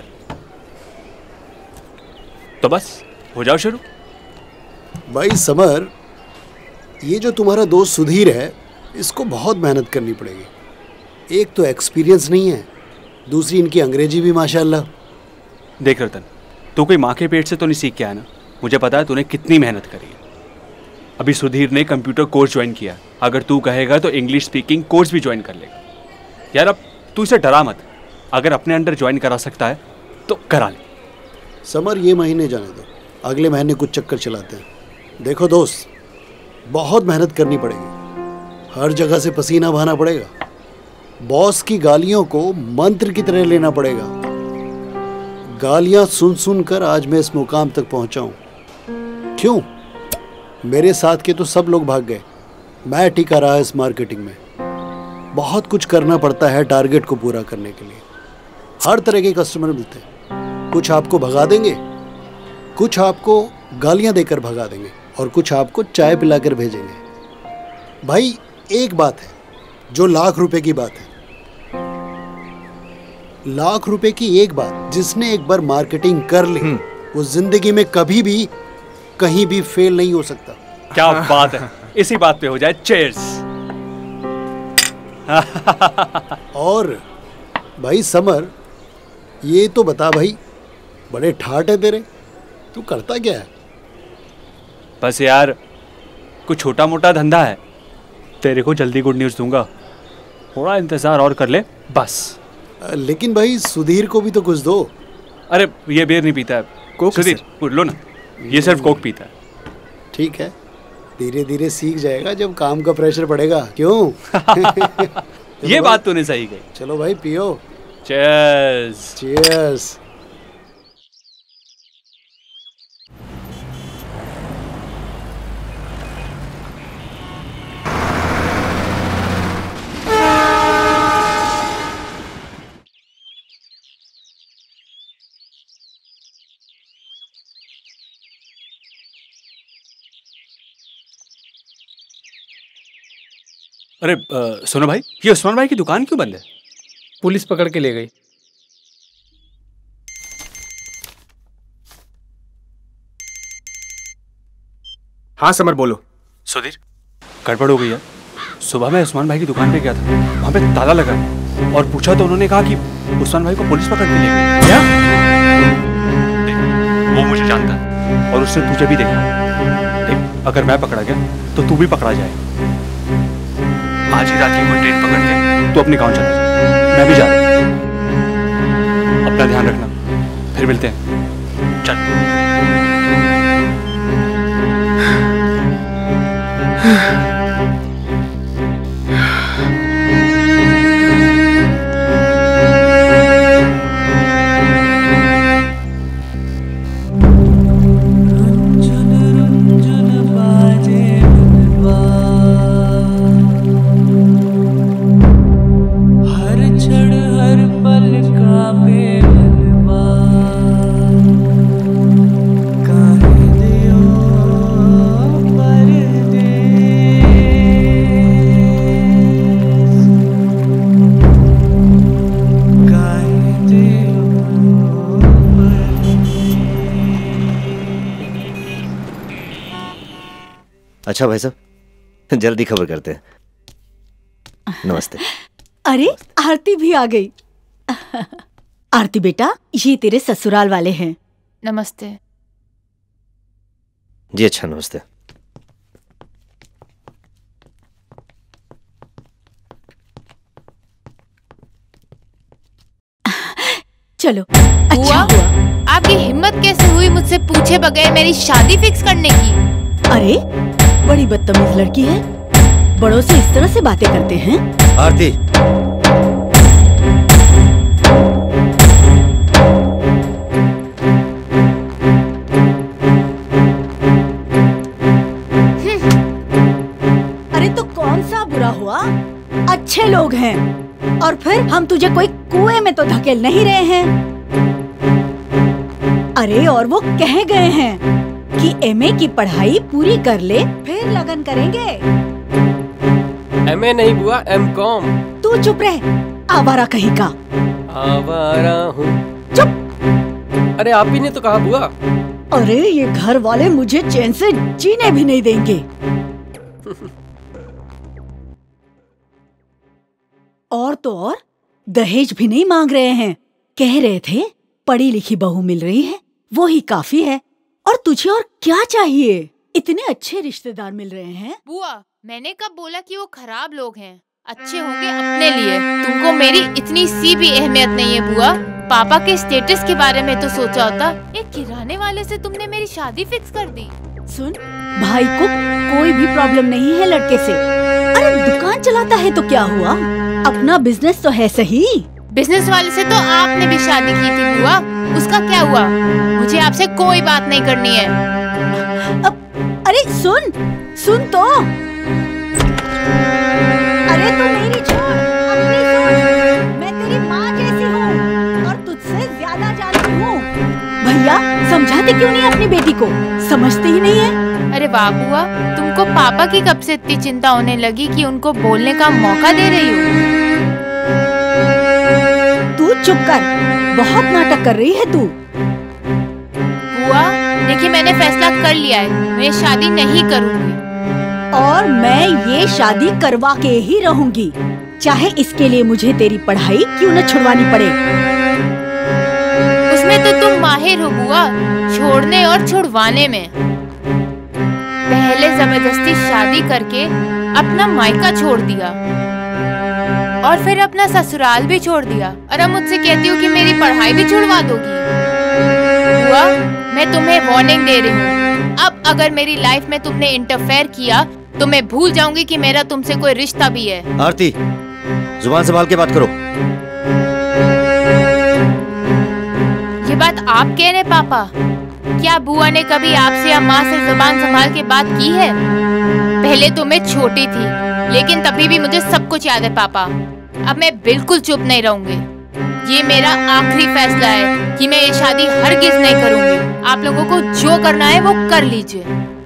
तो बस हो जाओ शुरू। भाई समर, ये जो तुम्हारा दोस्त सुधीर है, इसको बहुत मेहनत करनी पड़ेगी। एक तो एक्सपीरियंस नहीं है, दूसरी इनकी अंग्रेजी भी माशाल्लाह। देख रतन, तू कोई माँ के पेट से तो नहीं सीख के आया ना। मुझे पता है तूने कितनी मेहनत करी है। अभी सुधीर ने कंप्यूटर कोर्स ज्वाइन किया, अगर तू कहेगा तो इंग्लिश स्पीकिंग कोर्स भी ज्वाइन कर लेगा। यार अब तू इसे डरा मत, अगर अपने अंडर ज्वाइन करा सकता है तो करा ले। समर, ये महीने जाने दो, अगले महीने कुछ चक्कर चलाते हैं। देखो दोस्त, बहुत मेहनत करनी पड़ेगी, हर जगह से पसीना बहाना पड़ेगा, बॉस की गालियों को मंत्र की तरह लेना पड़ेगा। गालियां सुन सुन कर आज मैं इस मुकाम तक पहुंचा हूं। क्यों? मेरे साथ के तो सब लोग भाग गए, मैं टिका रहा इस मार्केटिंग में। बहुत कुछ करना पड़ता है टारगेट को पूरा करने के लिए। हर तरह के कस्टमर मिलते हैं, कुछ आपको भगा देंगे, कुछ आपको गालियां देकर भगा देंगे और कुछ आपको चाय पिलाकर भेजेंगे। भाई एक बात है जो लाख रुपए की बात है, लाख रुपए की एक बात, जिसने एक बार मार्केटिंग कर ली वो जिंदगी में कभी भी कहीं भी फेल नहीं हो सकता। क्या बात है, इसी बात पे हो जाए चीयर्स। और भाई समर, ये तो बता भाई, बड़े ठाट है तेरे, तू करता क्या है? बस यार कुछ छोटा मोटा धंधा है, तेरे को जल्दी गुड न्यूज़ दूंगा, थोड़ा इंतजार और कर ले बस। लेकिन भाई सुधीर को भी तो कुछ दो। अरे ये बियर नहीं पीता है, कोक सुधीर लो ना, ये सिर्फ कोक पीता है। ठीक है, धीरे धीरे सीख जाएगा जब काम का प्रेशर पड़ेगा। क्यों? ये बात तूने सही कही। चलो भाई पियो। चीयर्स। चीयर्स। अरे सुनो भाई, ये उस्मान भाई की दुकान क्यों बंद है? पुलिस पकड़ के ले गई। हाँ समर बोलो। सुधीर, गड़बड़ हो गई है। सुबह मैं उस्मान भाई की दुकान पे गया था, वहां पे ताला लगा और पूछा तो उन्होंने कहा कि उस्मान भाई को पुलिस पकड़ के ले गई। क्या? वो मुझे जानता है और उसने तुझे भी देखा। अगर मैं पकड़ा गया तो तू भी पकड़ा जाएगा। आज ही रात की कोई ट्रेन पकड़ के तू अपने गांव चला जा, मैं भी जा रहा हूँ। अपना ध्यान रखना, फिर मिलते हैं। चल। अच्छा भाई साहब, जल्दी खबर करते हैं। नमस्ते। अरे आरती भी आ गई। आरती बेटा, ये तेरे ससुराल वाले हैं। नमस्ते। जी अच्छा, नमस्ते। चलो। अच्छा हुआ? आपकी हिम्मत कैसे हुई मुझसे पूछे बगैर मेरी शादी फिक्स करने की? अरे बड़ी बदतमीज लड़की है, बड़ों से इस तरह से बातें करते हैं। आरती, अरे तो कौन सा बुरा हुआ, अच्छे लोग हैं, और फिर हम तुझे कोई कुएं में तो धकेल नहीं रहे हैं। अरे और वो कह गए हैं कि एमए की पढ़ाई पूरी कर ले, फिर लगन करेंगे। एमए नहीं बुआ, एमकॉम। तू चुप रह, आवारा कहीं का। आवारा हूँ। चुप। अरे आप ही ने तो कहा बुआ। अरे ये घर वाले मुझे चैन से जीने भी नहीं देंगे। और तो और दहेज भी नहीं मांग रहे हैं। कह रहे थे पढ़ी लिखी बहू मिल रही है, वो ही काफी है। और तुझे और क्या चाहिए? इतने अच्छे रिश्तेदार मिल रहे हैं। बुआ, मैंने कब बोला कि वो खराब लोग हैं? अच्छे होंगे अपने लिए। तुमको मेरी इतनी सी भी अहमियत नहीं है बुआ। पापा के स्टेटस के बारे में तो सोचा होता। एक किराने वाले से तुमने मेरी शादी फिक्स कर दी। सुन, भाई को कोई भी प्रॉब्लम नहीं है लड़के से। अरे दुकान चलाता है तो क्या हुआ, अपना बिजनेस तो है सही। बिजनेस वाले से तो आपने भी शादी की थी बुआ, उसका क्या हुआ? मुझे आपसे कोई बात नहीं करनी है। अरे सुन तो। अरे तू मेरी छोड़, अपनी सोच। मैं तेरी माँ जैसी हूँ और तुझसे ज्यादा जानती हूँ। भैया समझाते क्यों नहीं अपनी बेटी को? समझती ही नहीं है। अरे वाह बुआ, तुमको पापा की कब से इतनी चिंता होने लगी कि उनको बोलने का मौका दे रही हो? तू चुप कर, बहुत नाटक कर रही है तू। बुआ देखिए, मैंने फैसला कर लिया है, मैं शादी नहीं करूँगी। और मैं ये शादी करवा के ही रहूंगी, चाहे इसके लिए मुझे तेरी पढ़ाई क्यों न छुड़वानी पड़े। उसमें तो तुम माहिर हो बुआ, छोड़ने और छुड़वाने में। पहले जबरदस्ती शादी करके अपना मायका छोड़ दिया और फिर अपना ससुराल भी छोड़ दिया, और अब मुझसे कहती हो कि मेरी पढ़ाई भी छुड़वा दोगी। बुआ मैं तुम्हें वार्निंग दे रही हूँ, अब अगर मेरी लाइफ में तुमने इंटरफेयर किया तो मैं भूल जाऊंगी कि मेरा तुमसे कोई रिश्ता भी है। आरती, जुबान संभाल के बात करो। ये बात आप कह रहे पापा? क्या बुआ ने कभी आपसे या माँ से जुबान संभाल के बात की है? पहले तो मैं छोटी थी, लेकिन तभी भी मुझे सब कुछ याद है पापा। अब मैं बिल्कुल चुप नहीं रहूंगी। ये मेरा आखिरी फैसला है कि मैं ये शादी हरगिज नहीं करूंगी। आप लोगों को जो करना है वो कर लीजिए।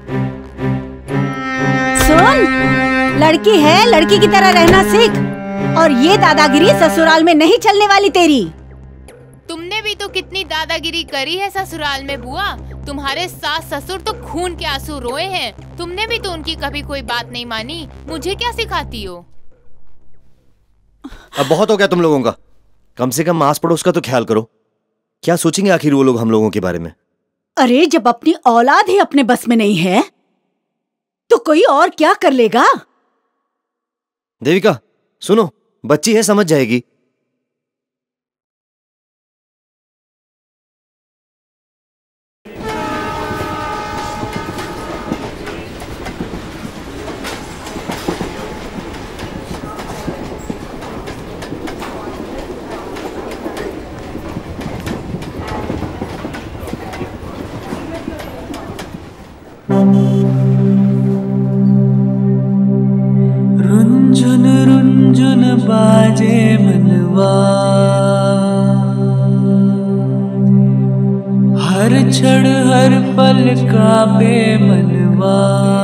सुन, लड़की है, लड़की की तरह रहना सीख, और ये दादागिरी ससुराल में नहीं चलने वाली तेरी। तुमने भी तो कितनी दादागिरी करी है ससुराल में बुआ। तुम्हारे सास ससुर तो खून के आंसू रोए हैं, तुमने भी तो उनकी कभी कोई बात नहीं मानी। मुझे क्या सिखाती हो? अब बहुत हो गया तुम लोगों का, कम से कम आस पड़ोस का तो ख्याल करो। क्या सोचेंगे आखिर वो लोग हम लोगों के बारे में? अरे जब अपनी औलाद ही अपने बस में नहीं है तो कोई और क्या कर लेगा? देविका सुनो, बच्ची है, समझ जाएगी। रुंझुन रुंझुन बाजे मनवा, हर क्षण हर पल कांपे मनवा।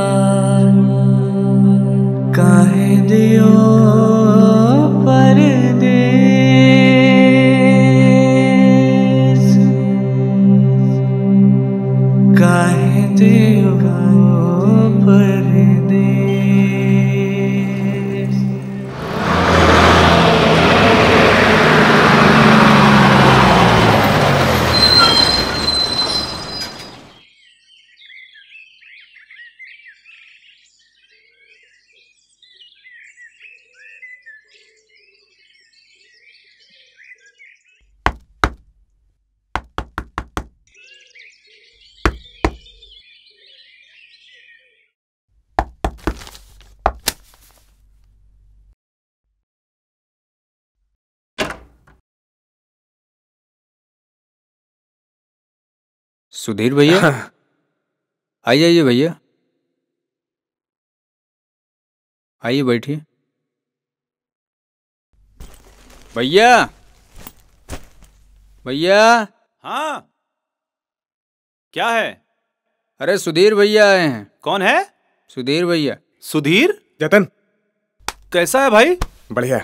काहे दियो परदेस, काहे दियो परदेस। सुधीर भैया, आइए भैया, आइए बैठिए। भैया, भैया। हाँ क्या है? अरे सुधीर भैया आए हैं। कौन है? सुधीर भैया। सुधीर? जतन कैसा है भाई? बढ़िया।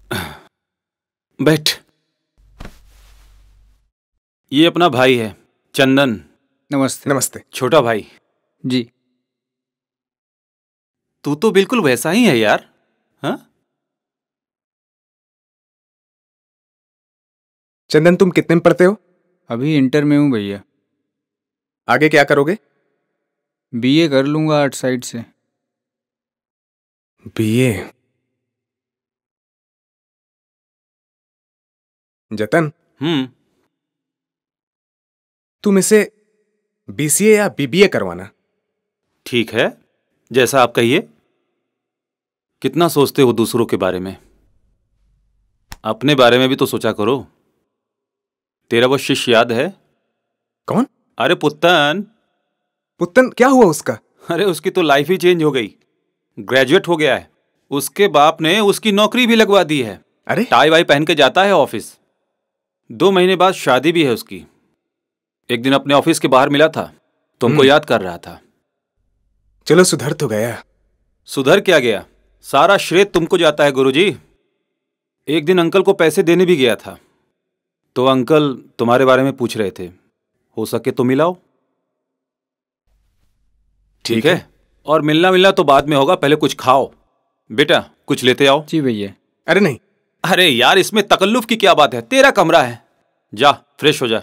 बैठ। ये अपना भाई है चंदन। नमस्ते। नमस्ते। छोटा भाई। जी। तू तो बिल्कुल वैसा ही है यार। हाँ? चंदन तुम कितने में पढ़ते हो? अभी इंटर में हूँ भैया। आगे क्या करोगे? बीए कर लूंगा आर्ट साइड से। बीए? जतन। तुम इसे बीसीए या बीबीए करवाना। ठीक है, जैसा आप कहिए। कितना सोचते हो दूसरों के बारे में? अपने बारे में भी तो सोचा करो। तेरा वो शिष्य याद है? कौन? अरे पुत्तन। पुत्तन क्या हुआ उसका? अरे उसकी तो लाइफ ही चेंज हो गई। ग्रेजुएट हो गया है। उसके बाप ने उसकी नौकरी भी लगवा दी है। अरे टाई वाई पहन के जाता है ऑफिस। 2 महीने बाद शादी भी है उसकी। एक दिन अपने ऑफिस के बाहर मिला था, तुमको याद कर रहा था। चलो सुधर तो गया। सुधर क्या गया? सारा श्रेय तुमको जाता है गुरुजी। एक दिन अंकल को पैसे देने भी गया था, तो अंकल तुम्हारे बारे में पूछ रहे थे। हो सके तो मिलाओ। ठीक है? और मिलना तो बाद में होगा, पहले कुछ खाओ। बेटा कुछ लेते आओ। जी भैया। अरे नहीं। अरे यार, इसमें तकल्लुफ की क्या बात है? तेरा कमरा है, जा फ्रेश हो जा।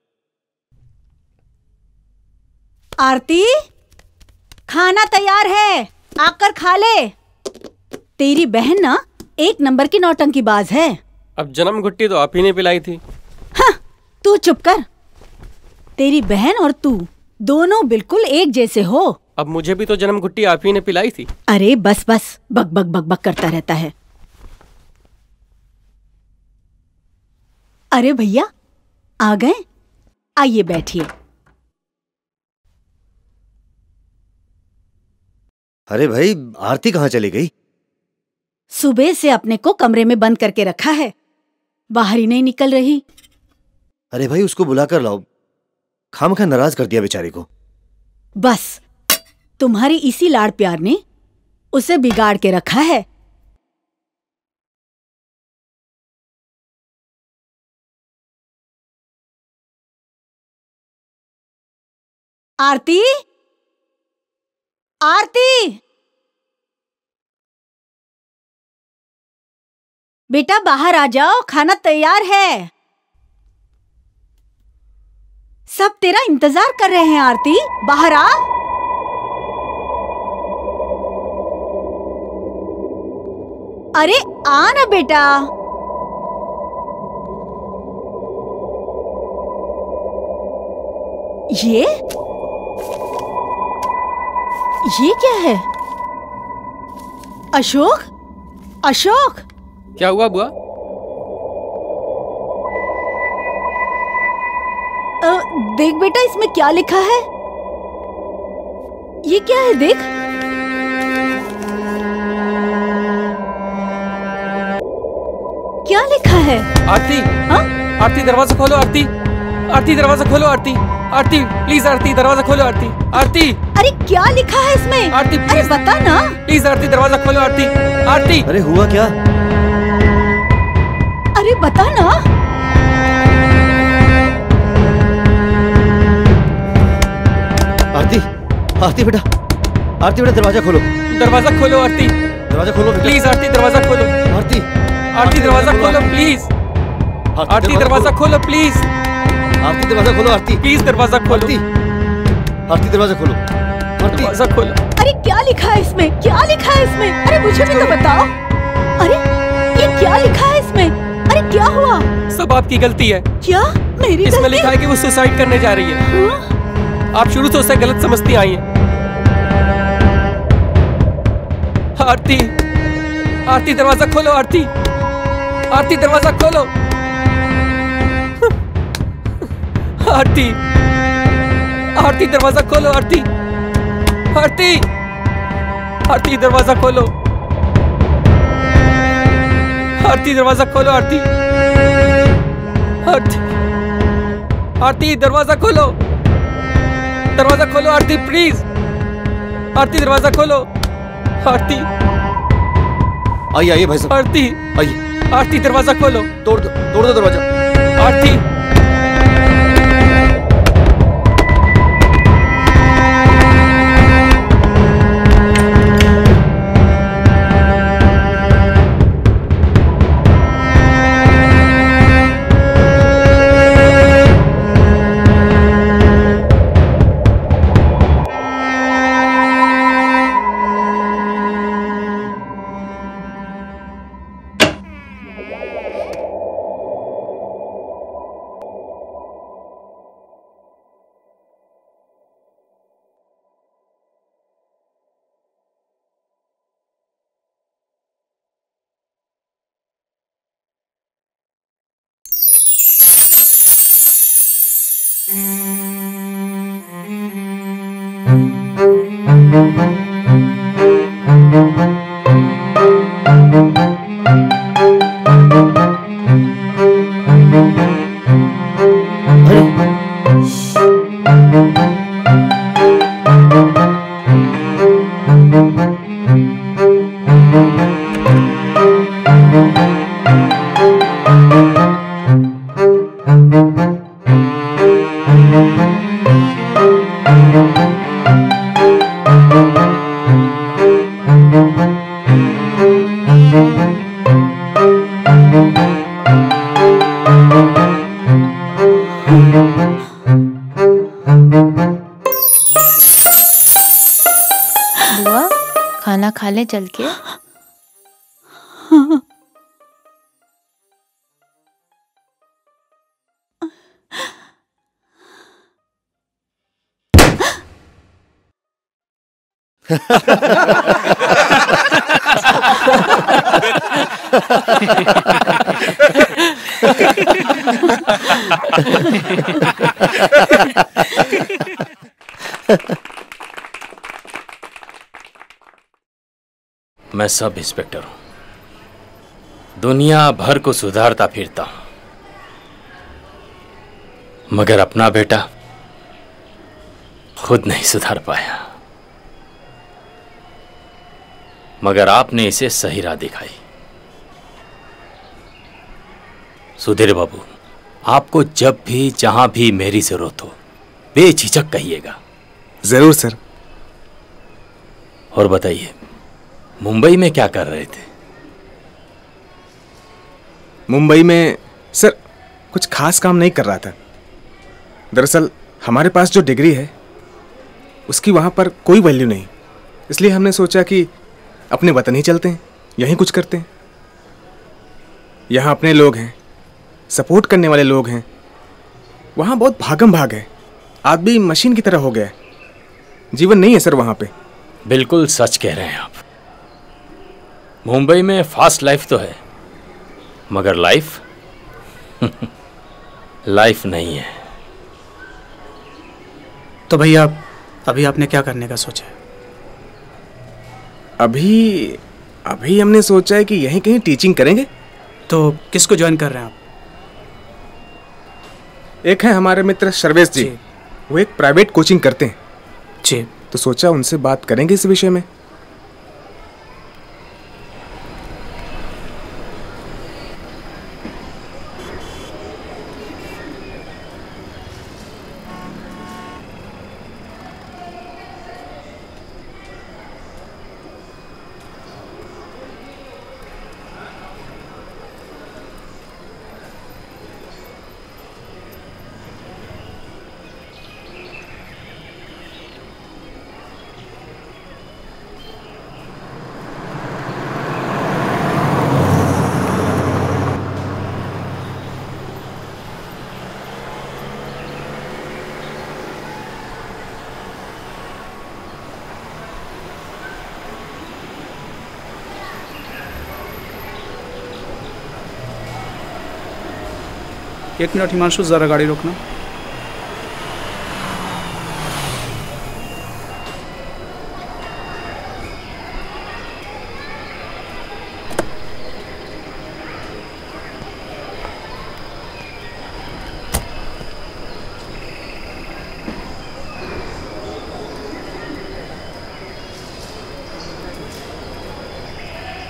आरती, खाना तैयार है, आकर खा ले। तेरी बहन ना 1 नंबर की नौटंकीबाज है। अब जन्म घुट्टी तो आप ही ने पिलाई थी। हाँ, तू चुप कर। तेरी बहन और तू दोनों बिल्कुल एक जैसे हो। अब मुझे भी तो जन्म घुट्टी आप ही ने पिलाई थी। अरे बस बस, बक बक बक बक करता रहता है। अरे भैया आ गए, आइए बैठिए। अरे भाई, आरती कहाँ चली गई? सुबह से अपने को कमरे में बंद करके रखा है, बाहर ही नहीं निकल रही। अरे भाई, उसको बुला कर लाओ। खामखा नाराज कर दिया बेचारी को। बस तुम्हारी इसी लाड़ प्यार ने उसे बिगाड़ के रखा है। आरती, आरती, बेटा बाहर आ जाओ, खाना तैयार है। सब तेरा इंतजार कर रहे हैं। आरती बाहर आ। अरे आ ना बेटा। ये क्या है? अशोक, अशोक। क्या हुआ बुआ? देख बेटा, इसमें क्या लिखा है? ये क्या है? देख। क्या लिखा है? आरती। हाँ? आरती दरवाजा खोलो। आरती, आरती दरवाजा खोलो। आरती, आरती प्लीज। आरती दरवाजा खोलो। आरती, आरती। अरे क्या लिखा है इसमें? आरती अरे बता ना प्लीज। आरती दरवाजा खोलो। आरती, आरती। अरे हुआ क्या? अरे बता ना। आरती, आरती बेटा, आरती बेटा दरवाजा खोलो। दरवाजा खोलो। आरती दरवाजा खोलो प्लीज। आरती दरवाजा खोलो। आरती, आरती दरवाजा खोलो प्लीज। आरती दरवाजा खोलो प्लीज। आरती दरवाजा खोलो। आरती प्लीज दरवाजा खोलो। आरती दरवाजा खोलो। आरती दरवाजा खोलो। अरे क्या लिखा है इसमें? क्या लिखा है इसमें? अरे मुझे भी तो बताओ। अरे ये क्या लिखा है इसमें? अरे क्या हुआ? सब आपकी गलती है। क्या मेरी इसमें गलती? लिखा है कि वो सुसाइड करने जा रही है। आप शुरू से उसे गलत समझती आई हैं। आरती, आरती दरवाजा खोलो। आरती, आरती दरवाजा खोलो। आरती, आरती दरवाजा खोलो। आरती, आरती, आरती दरवाजा खोलो। आरती दरवाजा खोलो। आरती, आरती, आरती दरवाजा खोलो। दरवाजा खोलो आरती प्लीज। आरती दरवाजा खोलो। आरती आइए आइए भाई साहब। आरती आइए। आरती दरवाजा खोलो। तोड़ दो दरवाजा। आरती बुआ खाना खा ले चल के। मैं सब इंस्पेक्टर हूं, दुनिया भर को सुधारता फिरता हूं, मगर अपना बेटा खुद नहीं सुधार पाया। मगर आपने इसे सही राह दिखाई। सुधीर बाबू, आपको जब भी जहां भी मेरी जरूरत हो बेझिझक कहिएगा। जरूर सर। और बताइए, मुंबई में क्या कर रहे थे? मुंबई में सर कुछ खास काम नहीं कर रहा था। दरअसल हमारे पास जो डिग्री है उसकी वहाँ पर कोई वैल्यू नहीं, इसलिए हमने सोचा कि अपने वतन ही चलते हैं, यहीं कुछ करते हैं। यहाँ अपने लोग हैं, सपोर्ट करने वाले लोग हैं। वहाँ बहुत भागम भाग है, आदमी मशीन की तरह हो गया है। जीवन नहीं है सर वहाँ पे। बिल्कुल सच कह रहे हैं आप। मुंबई में फास्ट लाइफ तो है, मगर लाइफ लाइफ नहीं है। तो भैया अभी आपने क्या करने का सोचा है? अभी हमने सोचा है कि यहीं कहीं टीचिंग करेंगे। तो किसको ज्वाइन कर रहे हैं आप? एक है हमारे मित्र सर्वेश जी, वो एक प्राइवेट कोचिंग करते हैं जी, तो सोचा उनसे बात करेंगे इस विषय में। एक मिनट हिमांशु, जरा गाड़ी रोकना।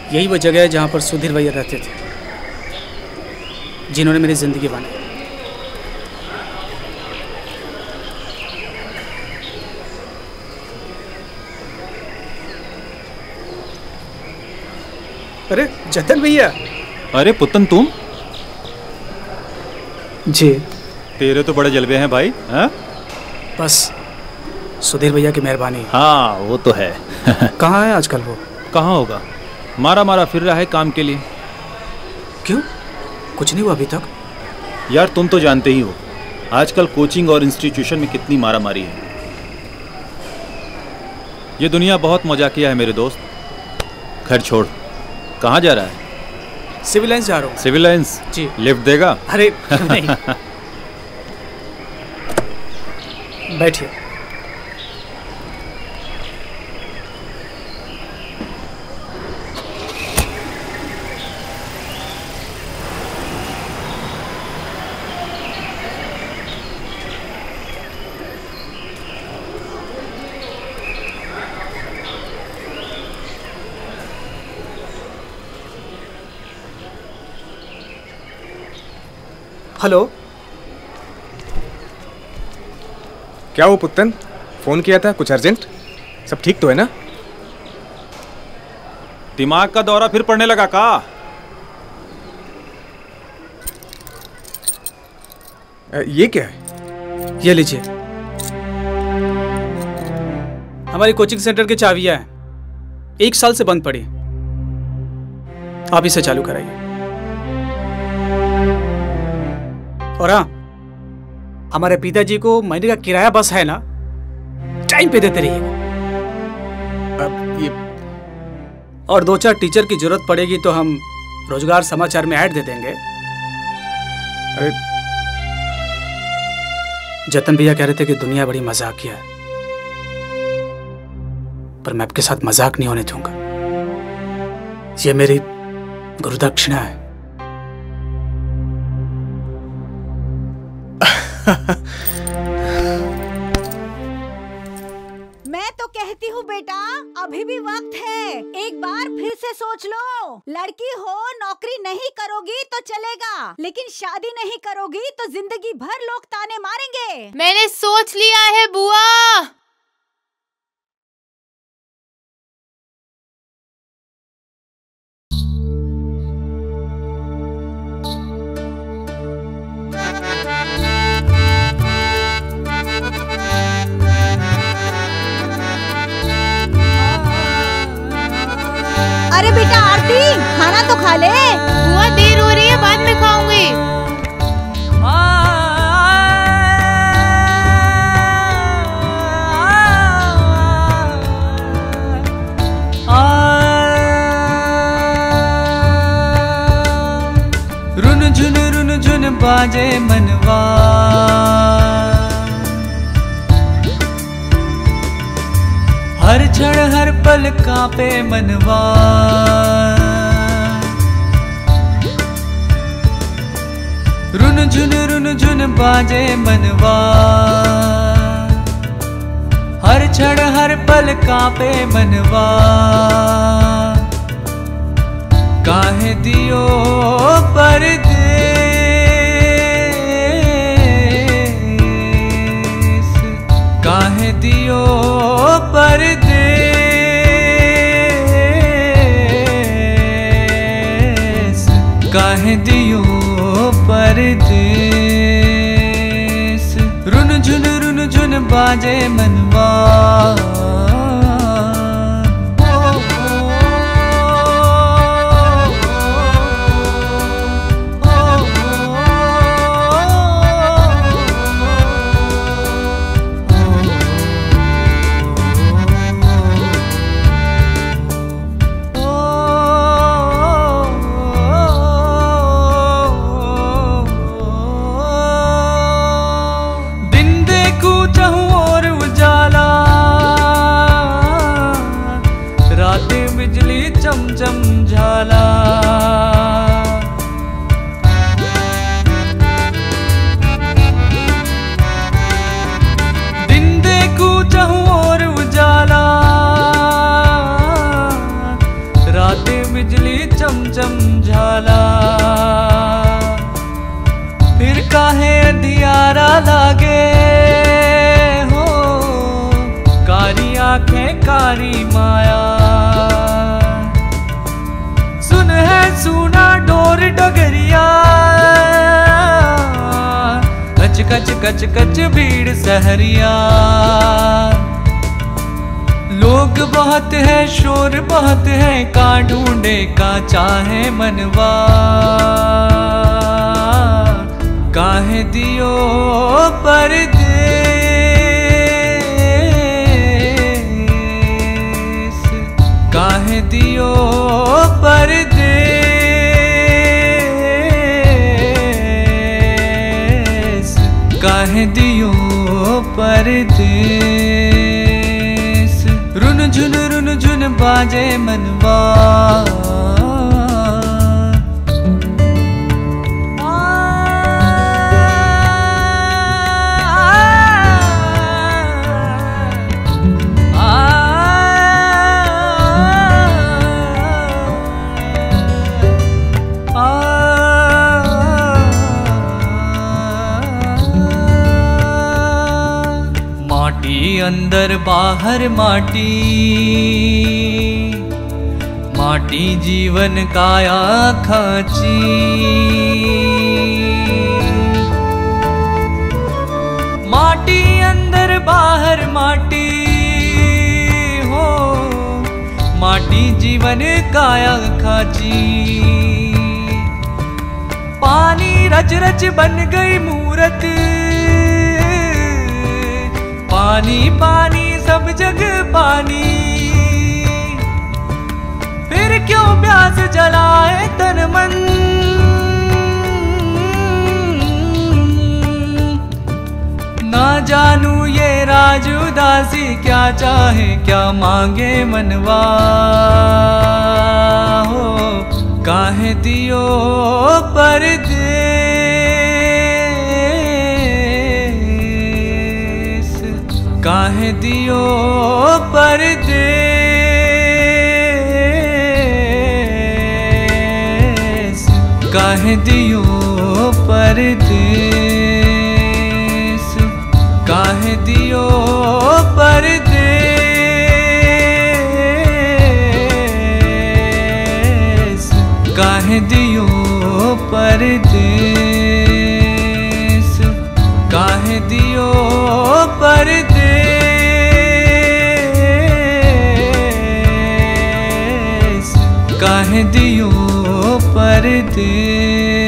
यही वो जगह है जहाँ पर सुधीर भैया रहते थे, जिन्होंने मेरी ज़िंदगी बनाई। अरे जतन भैया। अरे पुत्तन तुम? जी। तेरे तो बड़े जलवे हैं भाई। हाँ? बस सुधीर भैया की मेहरबानी। हाँ वो तो है। कहाँ है आजकल वो? कहाँ होगा, मारा मारा फिर रहा है काम के लिए। क्यों, कुछ नहीं हुआ अभी तक? यार तुम तो जानते ही हो आजकल कोचिंग और इंस्टीट्यूशन में कितनी मारा मारी है। ये दुनिया बहुत मजाकिया है मेरे दोस्त। खैर छोड़, कहाँ जा रहा है? सिविल लाइंस जा रहा हूँ। Civil lines? जी। लिफ्ट देगा? अरे नहीं। बैठिए। हेलो। क्या हो पुत्तन, फोन किया था, कुछ अर्जेंट? सब ठीक तो है ना? दिमाग का दौरा फिर पड़ने लगा का? ये क्या है? ये लीजिए, हमारी कोचिंग सेंटर की चाबियां हैं, 1 साल से बंद पड़ी। आप इसे चालू कराइए। और हाँ, हमारे पिताजी को महीने का किराया बस है ना, टाइम पे देते रहिएगा। अब ये और 2-4 टीचर की जरूरत पड़ेगी तो हम रोजगार समाचार में ऐड दे देंगे। अरे जतन भैया कह रहे थे कि दुनिया बड़ी मजाकिया है, पर मैं आपके साथ मजाक नहीं होने दूंगा। ये मेरी गुरुदक्षिणा है। मैं तो कहती हूँ बेटा, अभी भी वक्त है, एक बार फिर से सोच लो। लड़की हो, नौकरी नहीं करोगी तो चलेगा, लेकिन शादी नहीं करोगी तो जिंदगी भर लोग ताने मारेंगे। मैंने सोच लिया है बुआ। अरे बेटा आरती, खाना तो खा ले। बुआ देर हो रही है, बाद में खाऊंगी। रुन झुन बाजे मनवा, हर क्षण हर पल कांपे मनवा। रुन झुन बाजे मनवा, हर क्षण हर पल कांपे मनवा। काहे दियो परदेस, काहे दियो परदेस, काहे दियो परदेस। रुन झुन बाजे मनवा। उजाला, फिर काहे अंधियारा लागे हो, कारी आंखें कारी माया। सुन है सुना डोर डगरिया, कच कच कच कच भीड़ सहरिया। लोग बहुत है शोर बहुत है, का ढूंढे का चाहे मनवा। काहे दियो परदेस, काहे दियो परदेस, काहे दियो परदेस। रुन झुन बाजे मनवा, अंदर बाहर माटी, माटी जीवन काया खाची। माटी अंदर बाहर माटी हो, माटी जीवन काया खाची। पानी रच रच बन गई मूरत, पानी पानी सब जग पानी। फिर क्यों प्यास जलाए तन मन, ना जानू ये राज उदासी, क्या चाहे क्या मांगे मनवा। हो काहे दियो परदेस, काहे दियो परदेस, काहे दियो परदेस, काहे दियो परदेस, काहे दियो परदेस, काहे दियो परदेस, काहे दियो परदेस।